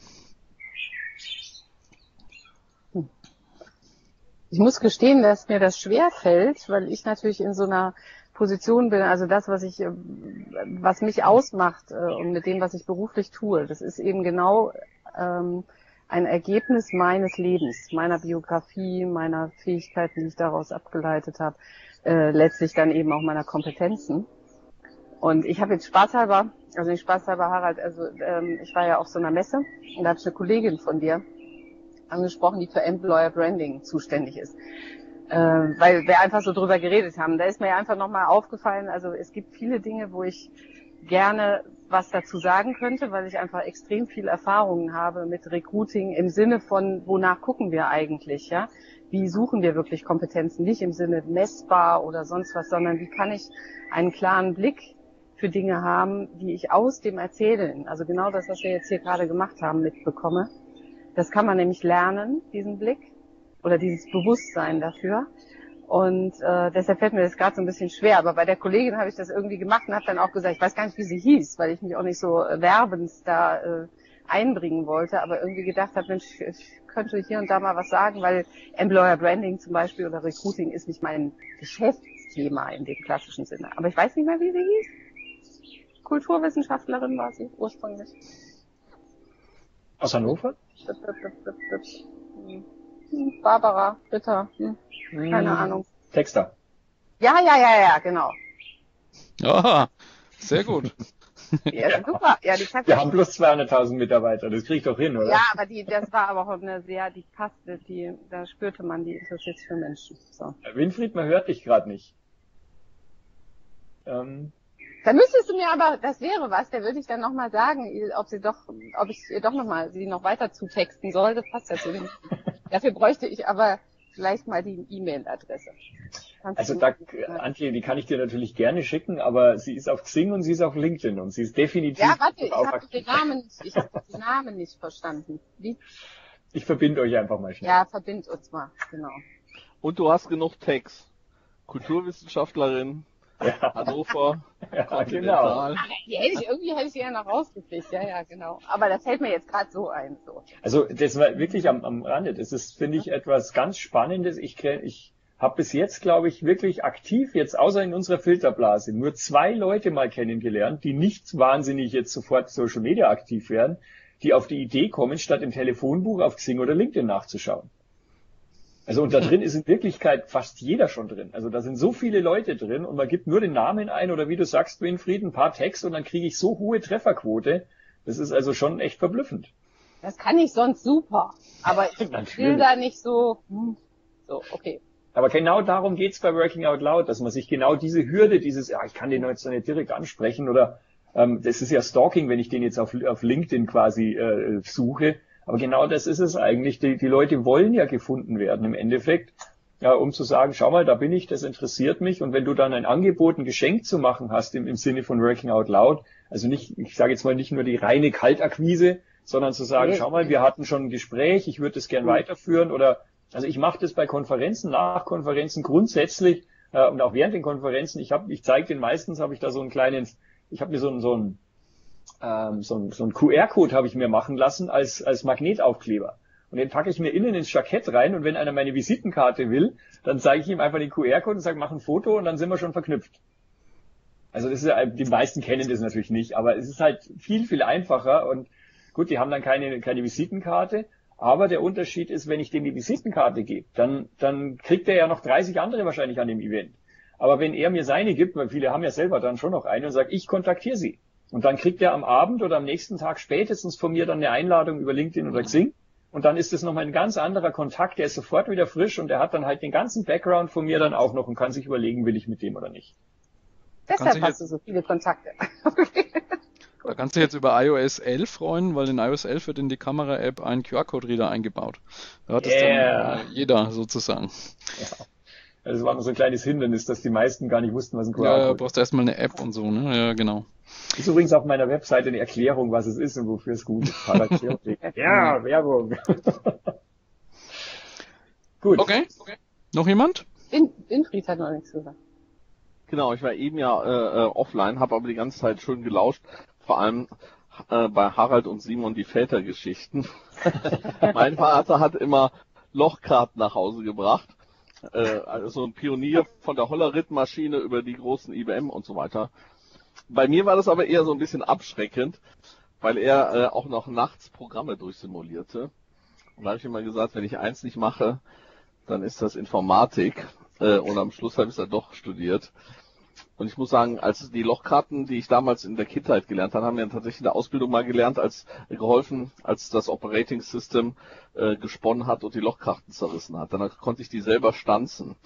Ich muss gestehen, dass mir das schwer fällt, weil ich natürlich in so einer Position bin, also das, was ich, was mich ausmacht und mit dem, was ich beruflich tue, das ist eben genau ähm, ein Ergebnis meines Lebens, meiner Biografie, meiner Fähigkeiten, die ich daraus abgeleitet habe, äh, letztlich dann eben auch meiner Kompetenzen. Und ich habe jetzt spaßhalber, also nicht spaßhalber, Harald, also ähm, ich war ja auf so einer Messe und da habe ich eine Kollegin von dir angesprochen, die für Employer Branding zuständig ist, äh, weil wir einfach so drüber geredet haben. Da ist mir ja einfach nochmal aufgefallen, also es gibt viele Dinge, wo ich gerne was dazu sagen könnte, weil ich einfach extrem viel Erfahrungen habe mit Recruiting im Sinne von, wonach gucken wir eigentlich, ja? Wie suchen wir wirklich Kompetenzen? Nicht im Sinne messbar oder sonst was, sondern wie kann ich einen klaren Blick für Dinge haben, die ich aus dem Erzählen, also genau das, was wir jetzt hier gerade gemacht haben, mitbekomme. Das kann man nämlich lernen, diesen Blick oder dieses Bewusstsein dafür. Und äh, deshalb fällt mir das gerade so ein bisschen schwer. Aber bei der Kollegin habe ich das irgendwie gemacht und habe dann auch gesagt, ich weiß gar nicht, wie sie hieß, weil ich mich auch nicht so äh, werbend da äh, einbringen wollte. Aber irgendwie gedacht habe, Mensch, ich könnte hier und da mal was sagen, weil Employer Branding zum Beispiel oder Recruiting ist nicht mein Geschäftsthema in dem klassischen Sinne. Aber ich weiß nicht mehr, wie sie hieß. Kulturwissenschaftlerin war sie ursprünglich. Aus Hannover? Barbara, Ritter, hm. keine hm. Ahnung. Texter. Ja, ja, ja, ja, genau. Ja, sehr gut. Ja, super. Ja, die Wir haben plus zweihunderttausend Mitarbeiter, das krieg ich doch hin, oder? Ja, aber die, das war aber auch eine sehr, die passte, die, da spürte man, die interessiert sich für Menschen. So. Winfried, man hört dich gerade nicht. Ähm. Da müsstest du mir aber, das wäre was, da würde ich dann nochmal sagen, ob sie doch, ob ich ihr doch nochmal, sie noch weiter zutexten soll, das passt ja so nicht. Dafür bräuchte ich aber vielleicht mal die E-Mail-Adresse. Also da, Antje, die kann ich dir natürlich gerne schicken, aber sie ist auf Xing und sie ist auf LinkedIn und sie ist definitiv... Ja, warte, ich habe den Namen nicht, ich habe den Namen nicht verstanden. Wie? Ich verbinde euch einfach mal schnell. Ja, verbind uns mal, genau. Und du hast genug Text. Kulturwissenschaftlerin, ja. Hannover, ja, genau. Die hätte ich, irgendwie hätte ich die ja noch rausgekriegt, ja, ja, genau. Aber das fällt mir jetzt gerade so ein. So. Also das war wirklich am, am Rande. Das ist, finde ich, etwas ganz Spannendes. Ich, ich habe bis jetzt, glaube ich, wirklich aktiv, jetzt außer in unserer Filterblase, nur zwei Leute mal kennengelernt, die nicht wahnsinnig jetzt sofort Social Media aktiv werden, die auf die Idee kommen, statt im Telefonbuch auf Xing oder LinkedIn nachzuschauen. Also und da drin ist in Wirklichkeit fast jeder schon drin. Also da sind so viele Leute drin und man gibt nur den Namen ein oder wie du sagst, Winfried, ein paar Texte und dann kriege ich so hohe Trefferquote. Das ist also schon echt verblüffend. Das kann ich sonst super, aber ich will da nicht so, hm, so, okay. Aber genau darum geht's bei Working Out Loud, dass man sich genau diese Hürde, dieses, ja, ich kann den jetzt nicht direkt ansprechen oder ähm, das ist ja Stalking, wenn ich den jetzt auf, auf LinkedIn quasi äh, suche. Aber genau das ist es eigentlich. Die, die Leute wollen ja gefunden werden im Endeffekt, ja, um zu sagen, schau mal, da bin ich, das interessiert mich. Und wenn du dann ein Angebot, ein Geschenk zu machen hast im, im Sinne von Working Out Loud, also nicht, ich sage jetzt mal nicht nur die reine Kaltakquise, sondern zu sagen, schau mal, wir hatten schon ein Gespräch, ich würde das gern weiterführen oder Also ich mache das bei Konferenzen, nach Konferenzen grundsätzlich äh, und auch während den Konferenzen. Ich habe, ich zeige den meistens, habe ich da so einen kleinen, ich habe mir so einen so einen ähm, so einen, so einen Q R-Code habe ich mir machen lassen als als Magnetaufkleber. Und den packe ich mir innen ins Jackett rein und wenn einer meine Visitenkarte will, dann zeige ich ihm einfach den Q R-Code und sage, mach ein Foto und dann sind wir schon verknüpft. Also das ist ja, die meisten kennen das natürlich nicht, aber es ist halt viel, viel einfacher und gut, die haben dann keine, keine Visitenkarte, aber der Unterschied ist, wenn ich dem die Visitenkarte gebe, dann, dann kriegt er ja noch dreißig andere wahrscheinlich an dem Event. Aber wenn er mir seine gibt, weil viele haben ja selber dann schon noch eine und sagt, ich kontaktiere sie. Und dann kriegt er am Abend oder am nächsten Tag spätestens von mir dann eine Einladung über LinkedIn oder Xing. Und dann ist es nochmal ein ganz anderer Kontakt, der ist sofort wieder frisch und der hat dann halt den ganzen Background von mir dann auch noch und kann sich überlegen, will ich mit dem oder nicht. Deshalb hast du so viele Kontakte. Da kannst du jetzt über i O S elf freuen, weil in i O S elf wird in die Kamera-App ein Q R-Code-Reader eingebaut. Da hat es yeah. dann äh, jeder sozusagen. Ja. Das war nur so ein kleines Hindernis, dass die meisten gar nicht wussten, was ein Q R-Code ist. Ja, du brauchst erstmal eine App und so, ne? Ja, genau. Ist übrigens auf meiner Webseite eine Erklärung, was es ist und wofür es gut ist. Ja, Werbung. Gut. Okay. okay. Noch jemand? In, Winfried hat noch nichts gesagt. Genau, ich war eben ja äh, offline, habe aber die ganze Zeit schön gelauscht. Vor allem äh, bei Harald und Simon die Vätergeschichten. Mein Vater hat immer Lochkarten nach Hause gebracht. Äh, also ein Pionier von der Hollerith-Maschine über die großen I B M und so weiter. Bei mir war das aber eher so ein bisschen abschreckend, weil er äh, auch noch nachts Programme durchsimulierte. Und da habe ich immer gesagt, wenn ich eins nicht mache, dann ist das Informatik. Äh, und am Schluss habe ich es dann doch studiert. Und ich muss sagen, als die Lochkarten, die ich damals in der Kindheit gelernt habe, haben wir tatsächlich in der Ausbildung mal gelernt, als äh, geholfen, als das Operating System äh, gesponnen hat und die Lochkarten zerrissen hat. Dann konnte ich die selber stanzen.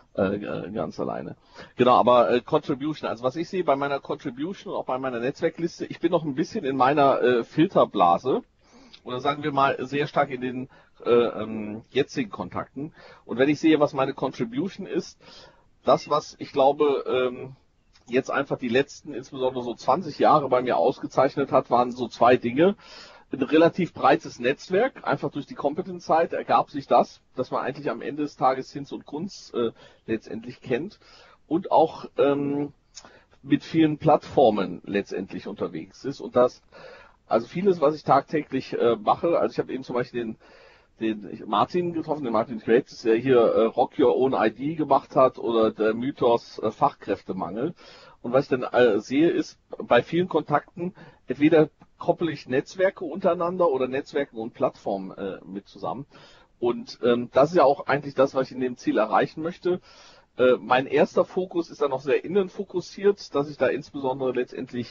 Äh, ganz alleine. Genau, aber äh, Contribution, also was ich sehe bei meiner Contribution und auch bei meiner Netzwerkliste, ich bin noch ein bisschen in meiner äh, Filterblase oder sagen wir mal sehr stark in den äh, ähm, jetzigen Kontakten. Und wenn ich sehe, was meine Contribution ist, das, was ich glaube ähm, jetzt einfach die letzten, insbesondere so zwanzig Jahre bei mir ausgezeichnet hat, waren so zwei Dinge. Ein relativ breites Netzwerk, einfach durch die Competence-Zeit ergab sich das, dass man eigentlich am Ende des Tages Hinz und Kunz äh, letztendlich kennt und auch ähm, mit vielen Plattformen letztendlich unterwegs ist und das, also vieles, was ich tagtäglich äh, mache, also ich habe eben zum Beispiel den den Martin getroffen, den Martin Kreitz, der hier äh, Rock Your Own I D gemacht hat oder der Mythos äh, Fachkräftemangel. Und was ich dann äh, sehe, ist bei vielen Kontakten, entweder koppel ich Netzwerke untereinander oder Netzwerke und Plattformen äh, mit zusammen. Und ähm, das ist ja auch eigentlich das, was ich in dem Ziel erreichen möchte. Äh, mein erster Fokus ist dann noch sehr innenfokussiert, dass ich da insbesondere letztendlich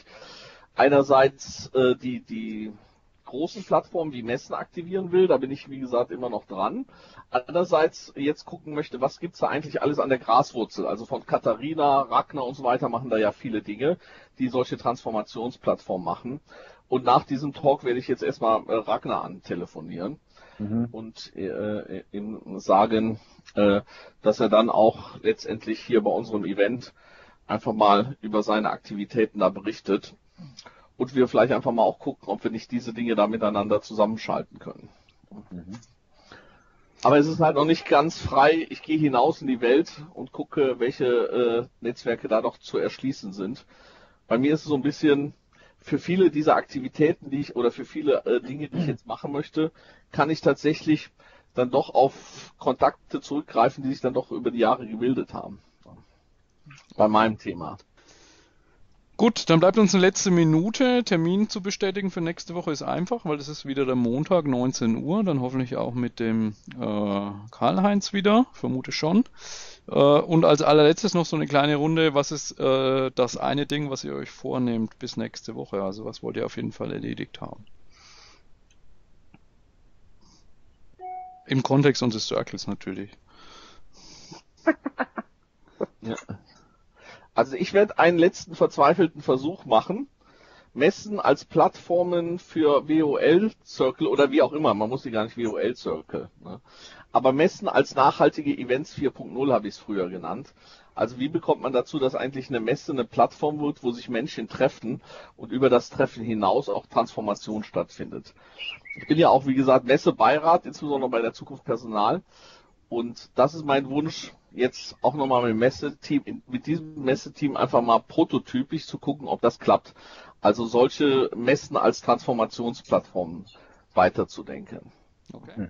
einerseits äh, die die großen Plattformen wie Messen aktivieren will, da bin ich wie gesagt immer noch dran. Andererseits jetzt gucken möchte, was gibt's da eigentlich alles an der Graswurzel, also von Katharina, Ragnar und so weiter machen da ja viele Dinge, die solche Transformationsplattformen machen. Und nach diesem Talk werde ich jetzt erstmal äh, Ragnar antelefonieren mhm. und äh, ihm sagen, äh, dass er dann auch letztendlich hier bei unserem Event einfach mal über seine Aktivitäten da berichtet. Und wir vielleicht einfach mal auch gucken, ob wir nicht diese Dinge da miteinander zusammenschalten können. Mhm. Aber es ist halt noch nicht ganz frei. Ich gehe hinaus in die Welt und gucke, welche äh, Netzwerke da noch zu erschließen sind. Bei mir ist es so ein bisschen, für viele dieser Aktivitäten, die ich, oder für viele äh, Dinge, die ich jetzt machen möchte, kann ich tatsächlich dann doch auf Kontakte zurückgreifen, die sich dann doch über die Jahre gebildet haben. Bei meinem Thema. Gut, dann bleibt uns eine letzte Minute. Termin zu bestätigen für nächste Woche ist einfach, weil das ist wieder der Montag, neunzehn Uhr. Dann hoffentlich auch mit dem äh, Karl-Heinz wieder, vermute schon. Äh, und als allerletztes noch so eine kleine Runde. Was ist äh, das eine Ding, was ihr euch vornehmt bis nächste Woche? Also was wollt ihr auf jeden Fall erledigt haben? Im Kontext unseres Circles natürlich. Ja. Also ich werde einen letzten verzweifelten Versuch machen, Messen als Plattformen für W O L-Circle oder wie auch immer, man muss die gar nicht W O L-Circle, ne? Aber Messen als nachhaltige Events vier Punkt null habe ich es früher genannt. Also wie bekommt man dazu, dass eigentlich eine Messe eine Plattform wird, wo sich Menschen treffen und über das Treffen hinaus auch Transformation stattfindet. Ich bin ja auch, wie gesagt, Messebeirat, insbesondere bei der Zukunft Personal. Und das ist mein Wunsch, jetzt auch nochmal mit dem Messeteam, mit diesem Messeteam einfach mal prototypisch zu gucken, ob das klappt. Also solche Messen als Transformationsplattformen weiterzudenken. Okay. Hm.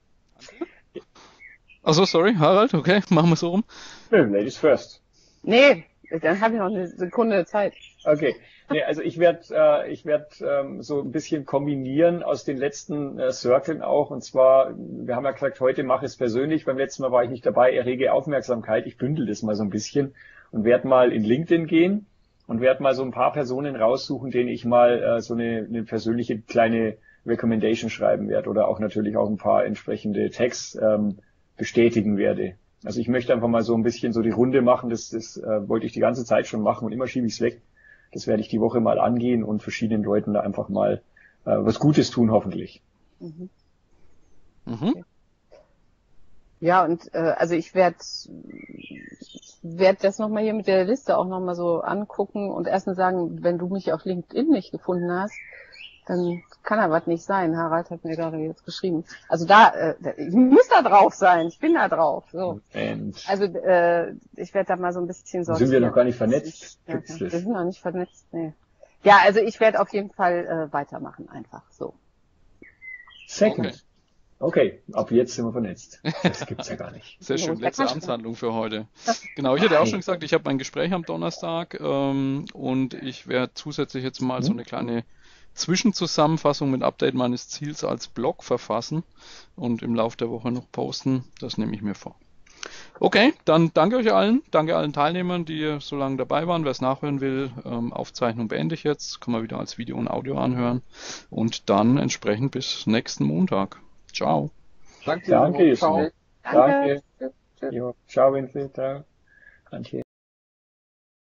Also sorry, Harald, okay, machen wir so rum. Nee, Ladies first. Nee, dann habe ich noch eine Sekunde Zeit. Okay. Nee, also ich werde äh, ich werd, ähm, so ein bisschen kombinieren aus den letzten äh, Circlen auch. Und zwar, wir haben ja gesagt, heute mache ich es persönlich. Beim letzten Mal war ich nicht dabei, errege Aufmerksamkeit. Ich bündel das mal so ein bisschen und werde mal in LinkedIn gehen und werde mal so ein paar Personen raussuchen, denen ich mal äh, so eine, eine persönliche kleine Recommendation schreiben werde oder auch natürlich auch ein paar entsprechende Tags ähm, bestätigen werde. Also ich möchte einfach mal so ein bisschen so die Runde machen. Das, das äh, wollte ich die ganze Zeit schon machen und immer schiebe ich es weg. Das werde ich die Woche mal angehen und verschiedenen Leuten da einfach mal äh, was Gutes tun, hoffentlich. Mhm. Mhm. Okay. Ja, und äh, also ich werde werd das nochmal hier mit der Liste auch nochmal so angucken und erstens sagen, wenn du mich auf LinkedIn nicht gefunden hast, dann kann da was nicht sein. Harald hat mir gerade jetzt geschrieben. Also da, äh, ich muss da drauf sein. Ich bin da drauf. So. And Also äh, ich werde da mal so ein bisschen sortieren. Sind wir noch gar nicht vernetzt? Ja, wir sind noch nicht vernetzt. Nee. Ja, also ich werde auf jeden Fall äh, weitermachen einfach. So. Second. Okay. Okay, ab jetzt sind wir vernetzt. Das gibt's ja gar nicht. Sehr schön, letzte Amtshandlung für heute. Genau, ich hatte auch schon gesagt, ich habe ein Gespräch am Donnerstag ähm, und ich werde zusätzlich jetzt mal so eine kleine Zwischenzusammenfassung mit Update meines Ziels als Blog verfassen und im Laufe der Woche noch posten. Das nehme ich mir vor. Okay, dann danke euch allen, danke allen Teilnehmern, die so lange dabei waren. Wer es nachhören will, ähm, Aufzeichnung beende ich jetzt, kann man wieder als Video und Audio anhören und dann entsprechend bis nächsten Montag. Ciao. Danke. Danke. Ciao. Danke. Danke. Jo, ciao, Winfried. Ciao. Antje.